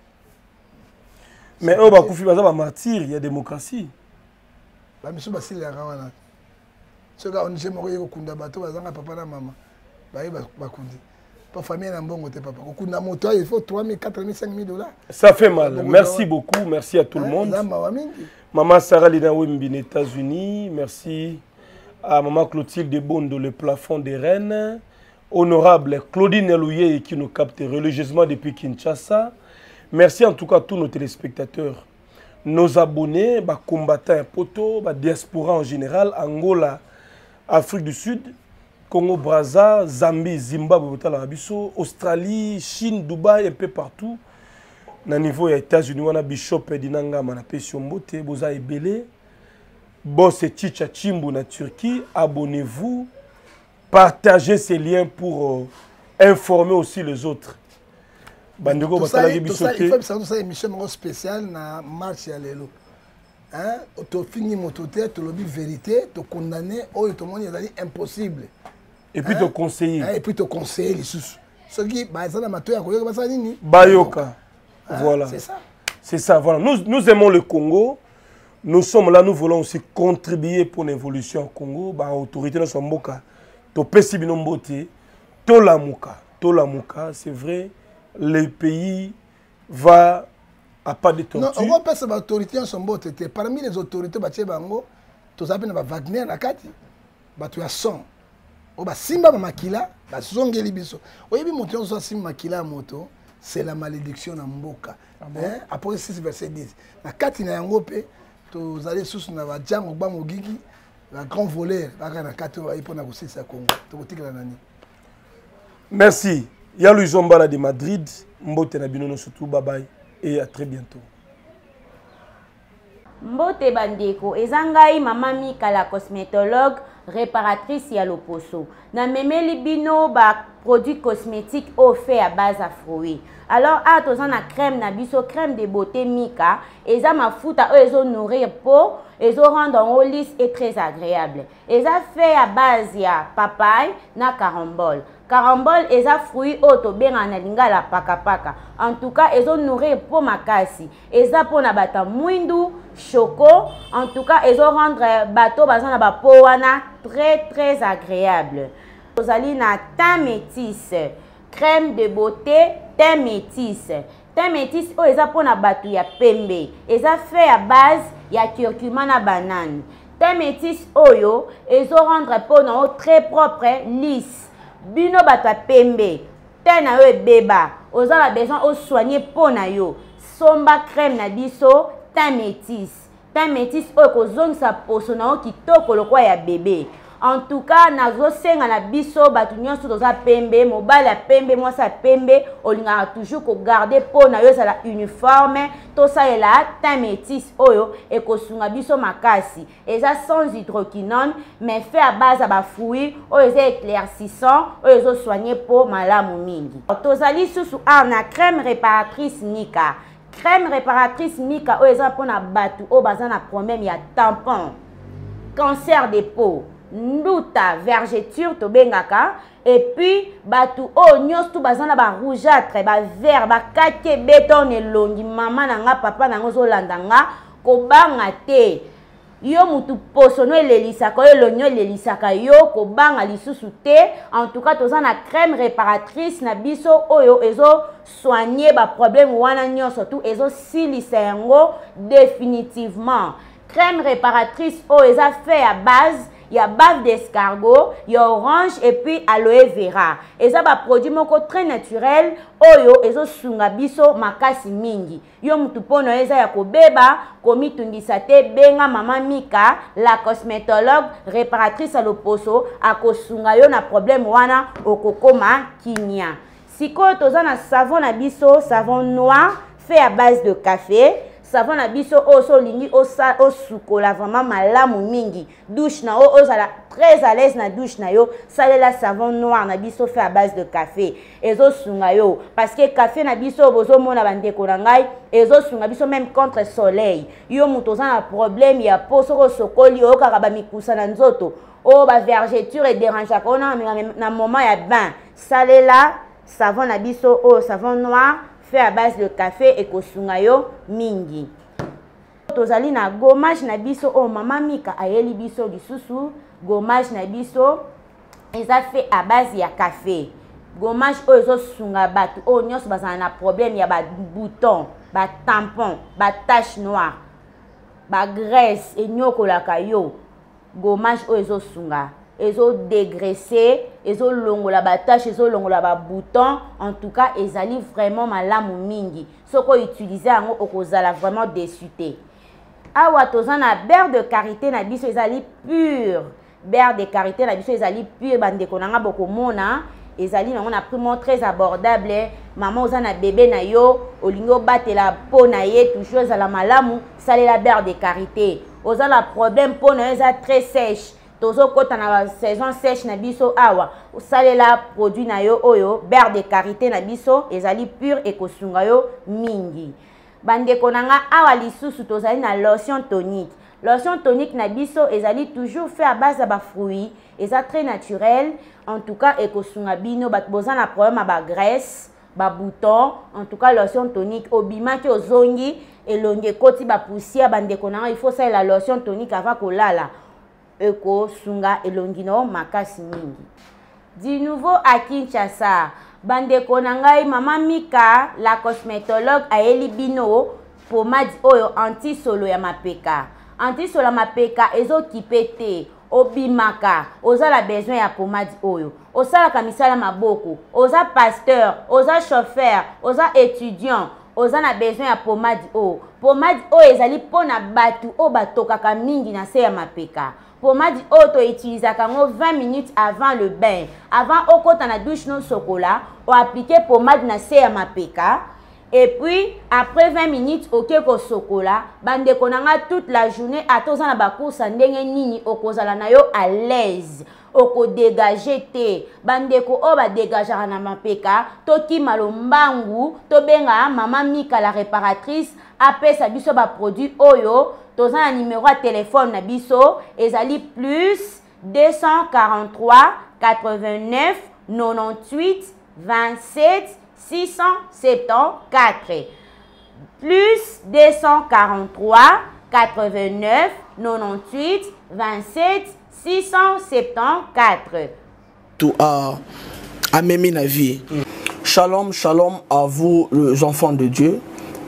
Mais on bakufi baza ba martyr, il y a démocratie. La mission basile ya rawana. Ce gars on j'aime ko kunda bato bazanga papa na mama. Pas famille n'a bon côté papa. Beaucoup de moto il faut 3 000, 4 000, 5 000 $. Ça fait mal. Merci beaucoup. Merci à tout le monde. Maman Sarah Lina Wimbi, États-Unis. Merci à Maman Clotilde Bondo, le plafond des Rennes. Honorable Claudine Elouye qui nous capte religieusement depuis Kinshasa. Merci en tout cas à tous nos téléspectateurs, nos abonnés, les combattants, poto, la diaspora en général, Angola, Afrique du Sud. Congo, Brazza, Zambie, Zimbabwe, Australie, Chine, Dubaï, un peu partout. Au niveau des États-Unis, on a Bishop Dinanga, on a Pession Mbote, Boza Ebele. Boss Chicha Chimbu na Turquie. Abonnez-vous. Partagez ces liens pour informer aussi les autres. Bandego batala il faut une émission spéciale na marche ya lelo. Hein, to fini mototé, to lobby vérité, to condamner ou tout le monde est impossible. Et puis te conseiller. Et puis te conseiller les sous. Ce qui bah ça na matoya ko yoka ça nini? Bayoka. Voilà. C'est ça. C'est ça, voilà. Nous aimons le Congo. Nous sommes là, nous voulons aussi contribuer pour l'évolution au Congo. Bah autorité na somboka. To pesi binombote, to lamuka, c'est vrai. Le pays va à pas de tortue. Non, on va passer par l'autorité en son botte. Parmi les autorités, tu as Wagner na kati, tu as son. Oba simba makila, ba zongeli biso. Oyebi moto so simba makila moto, c'est la malédiction na mboka. Hein? Après 6 verset 10. Na kati na yango pe, to zali susu na ba jango ba mogigi, la grand voleur, ba na kati wa ipo na kusisa Congo. To kotikala nani. Merci. Yalou Zombala de Madrid, Mbote Nabinono surtout, bye bye et à très bientôt. Mbote Bandeko, ezangai Mama Mika la cosmétologue, réparatrice ya loposo. Na memeli bino ba produits cosmétiques au fait à base à fruits. Alors à tozan na crème na biso crème de beauté Mika, eza mafuta ezo nourrir peau, ezo rendre en lisse et très agréable. Eza fait à base ya papaye na carambole. Carambole eza fruit oto benga na lingala paka paka. En tout cas, ezo nourrir peau makasi. Eza po na bata mwindu, choco. En tout cas, ezo rendre bateau bazana ba peau wana très agréable. Ozali na teint métis, crème de beauté, teint métis. Teint métis o eza po na batu ya pembe. Eza fait à base ya curcuma na banane. Teint métis oyo ezo rendre peau na o très propre, lisse. Bino bata pembe, teint na yo beba, ozala besoin o soigner peau na yo. Somba crème na biso, teint métis. Teint métis oyo kozongisa poso na yo kitoko lokwa ya bébé. En tout cas, nazo senga na biso batu nyonso toza pembe, mobali ya pembe, mwasi ya pembe, olingaka toujours ko garder peau na yo ezala uniforme, tosalela teint métis oyo ekosunga biso makasi. Eza sans hydroquinone, mais fait à base à ba fruits, oyo eza éclaircissant, oyo ezo soigner peau malamu mingi. Tozali susu na crème réparatrice Mika. Crème réparatrice Mika oyo eza pona batu oyo baza na problème ya tampon, cancer de peau, nduta, vergeture to bengaka, et puis batu o nyos tu bazana ba rougeâtre, ba vert, ba kake béton elongi mama nanga papa nanga zo landanga ko banga te. Yo mutu posono elelisaka yo lonyo elelisaka yo ko banga lisusu te. En tout cas toza na crème réparatrice na biso oyo ezo soigner ba problème wana nyonso tu ezo silisa yango définitivement. Crème réparatrice oyo eza fait à base il y a bave d'escargot, il y a orange et puis aloe vera. Et ça va produit moko très naturel. Oyo ezo sunga biso makasi mingi. Yo mutu pono eza ya kobeba komi tundisa te benga Mama Mika la cosmétologue réparatrice à loposo akosunga yo na problème wana okokoma kinya. Sikoyo toza na savon na biso, savon noir fait à base de café. Savon na biso oso lingi o sukola vraiment malamu mingi. Douche na o ozala très à l'aise na douche na yo. Salela savon noir na biso fait à base de café. Ezo sunga yo parce que café na biso bozo mona bandeko na ngai ezo sunga biso même contre soleil. Yo mutoza na problème ya peau soko sokoli o kaka ba mikusa na nzoto. O ba vergeture et dérange ka na moment ya bain. Salela savon na biso o savon noir fait à base de café et kosungayo mingi. Tozali na gommage na biso o Mama Mika ayeli biso lisusu gommage na biso eza fait à base ya café. Gommage o ezo sunga batu o nyos bazana na problème ya ba bouton, ba tampon, ba tache noire, ba graisse et nyokolaka yo. Gommage o ezo sunga. Ezo dégraisser, ezo longola ba tache, ezo longola ba bouton. En tout cas, ezali vraiment malamu mingi. Soko utiliser yango okozala vraiment déçuté. Awa tozana beurre de karité na biso ezali pur. Beurre de karité na biso ezali pur bandeko nanga bokomona. Ezali nango na prix très abordable. Maman ozana bébé na yo, olingo batela peau na ye toujours ezala malamu, salela beurre de karité. oza la problème pour na eza très sèche tozo kota na saison sèche na biso awa osalela produit na yo oyo beurre de karité na biso ezali pur ekosunga yo mingi bandeko nanga awa lisusu tozali na lotion tonique. Lotion tonique na biso ezali toujours fait à base de fruits, eza très naturel, en tout cas ekosunga bino bat besoin na problème ba graisse, ba bouton, en tout cas lotion tonique obima ki ozongi elonge koti ba poussière bandeko nanga il faut ça la lotion tonique avant kolala ekosunga elongi no makasi mingi. Du nouveau à Kinshasa, bandeko nanga mama Mika la cosmétologue ayeli bino pomade oyo anti-solo ya mapeka. Anti-solo ya mapeka ezo kipete obimaka oza la besoin ya pomade oyo osala kamisala maboko oza pasteur oza chauffeur oza étudiant oza na besoin ya pomade oyo ezali pona batu o batokaka mingi na se ya mapeka. Pomade oyo to utilisaka ngo 20 minutes avant le bain avant okota na douche no sokola o appliquer pomade na se ya mapeka. Et puis, après 20 minutes, ok ko sokola, bande konanga toute la journée, atoza na bakourse ndenge nini, okozala na yo à l'aise, oko dégager te, bande ko oba dégagera na mapeka, toki malombangu, to benga mama Mika la réparatrice, apesa biso ba produit oyo, toza na numéro à téléphone na biso, ezali plus 243 89 98 27 674 plus 243 89 98 27 674. Tout à Mémé Navi. Shalom, shalom à vous les enfants de Dieu.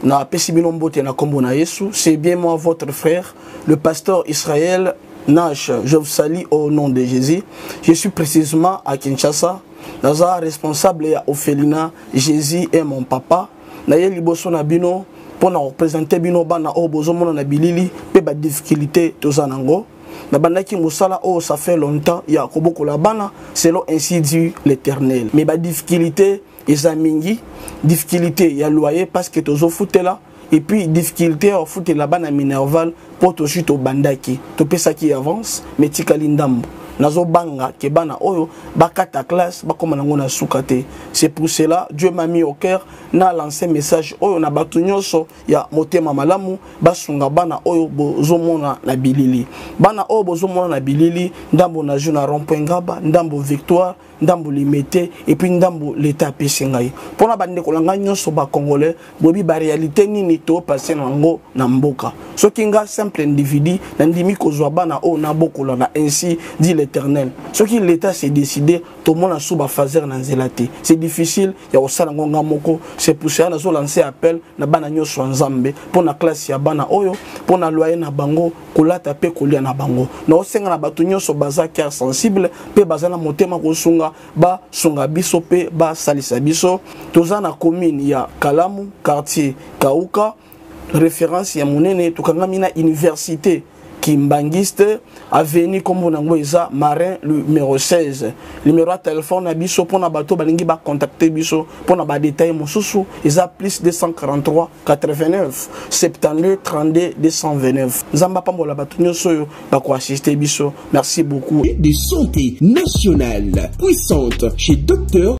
C'est bien moi votre frère, le pasteur Israël Nash. Je vous salue au nom de Jésus. Je suis précisément à Kinshasa. Naza responsable ya Ophelina, Jésus est mon papa. Naye liboso na bino pour na représenter bino bana o bozomona na bilili pe ba difficulté tozanango. Na bandaki musala o ça fait longtemps ya koboko la bana selon ainsi dit l'Éternel. Mais ba difficulté ezamingi, difficulté ya loyer parce que tozo futela et puis difficulté au foot la bana minerval pour to chute au bandaki. To pesa qui avance mais tikali ndambo. Nazo banga ke bana oyo bakata classe bakoma nango na sukate. C'est pour cela Dieu m'a mis au cœur na lancé message oyo na batu nyonso ya motema malamu basunga bana oyo bozomona na bilili. Bana oyo bozomona na bilili ndambo na juna rond-point Ngaba, ndambo Victoire, ndambo Limete et puis ndambo l'état pesingai. Pona bande kolanga nyonso ba congolais bobi ba réalité nini to passer nango na mboka. Soki nga simple individu na ndimi kozwa bana oyo na bokola na ainsi dit l'Éternel. Ce qui l'État s'est décidé, tout le monde a sous fazer na zelate. C'est difficile, il y a aussi ngonga moko. C'est pour ça que nous lancé appel na bana nyoso nzambe pour na classe ya bana oyo, pour na loyer na bango, kolata pe kolia na bango. Na osenga na batu nyoso baza cœur sensible, pe baza na motema ko sunga ba sunga biso pe ba salisa biso. Toza na commune ya Kalamu, quartier Kauka, référence ya monene tukangamina université Kimbangiste, avenue comme on a Marin numéro 16. Numéro de téléphone à biso pour na bateau balingi ba contacter biso pour na ba détail mosusu isa plus 243 89 72 32 229. Zamba pambola bato nyoso ba ko assister biso. Merci beaucoup. De santé nationale puissante chez Docteur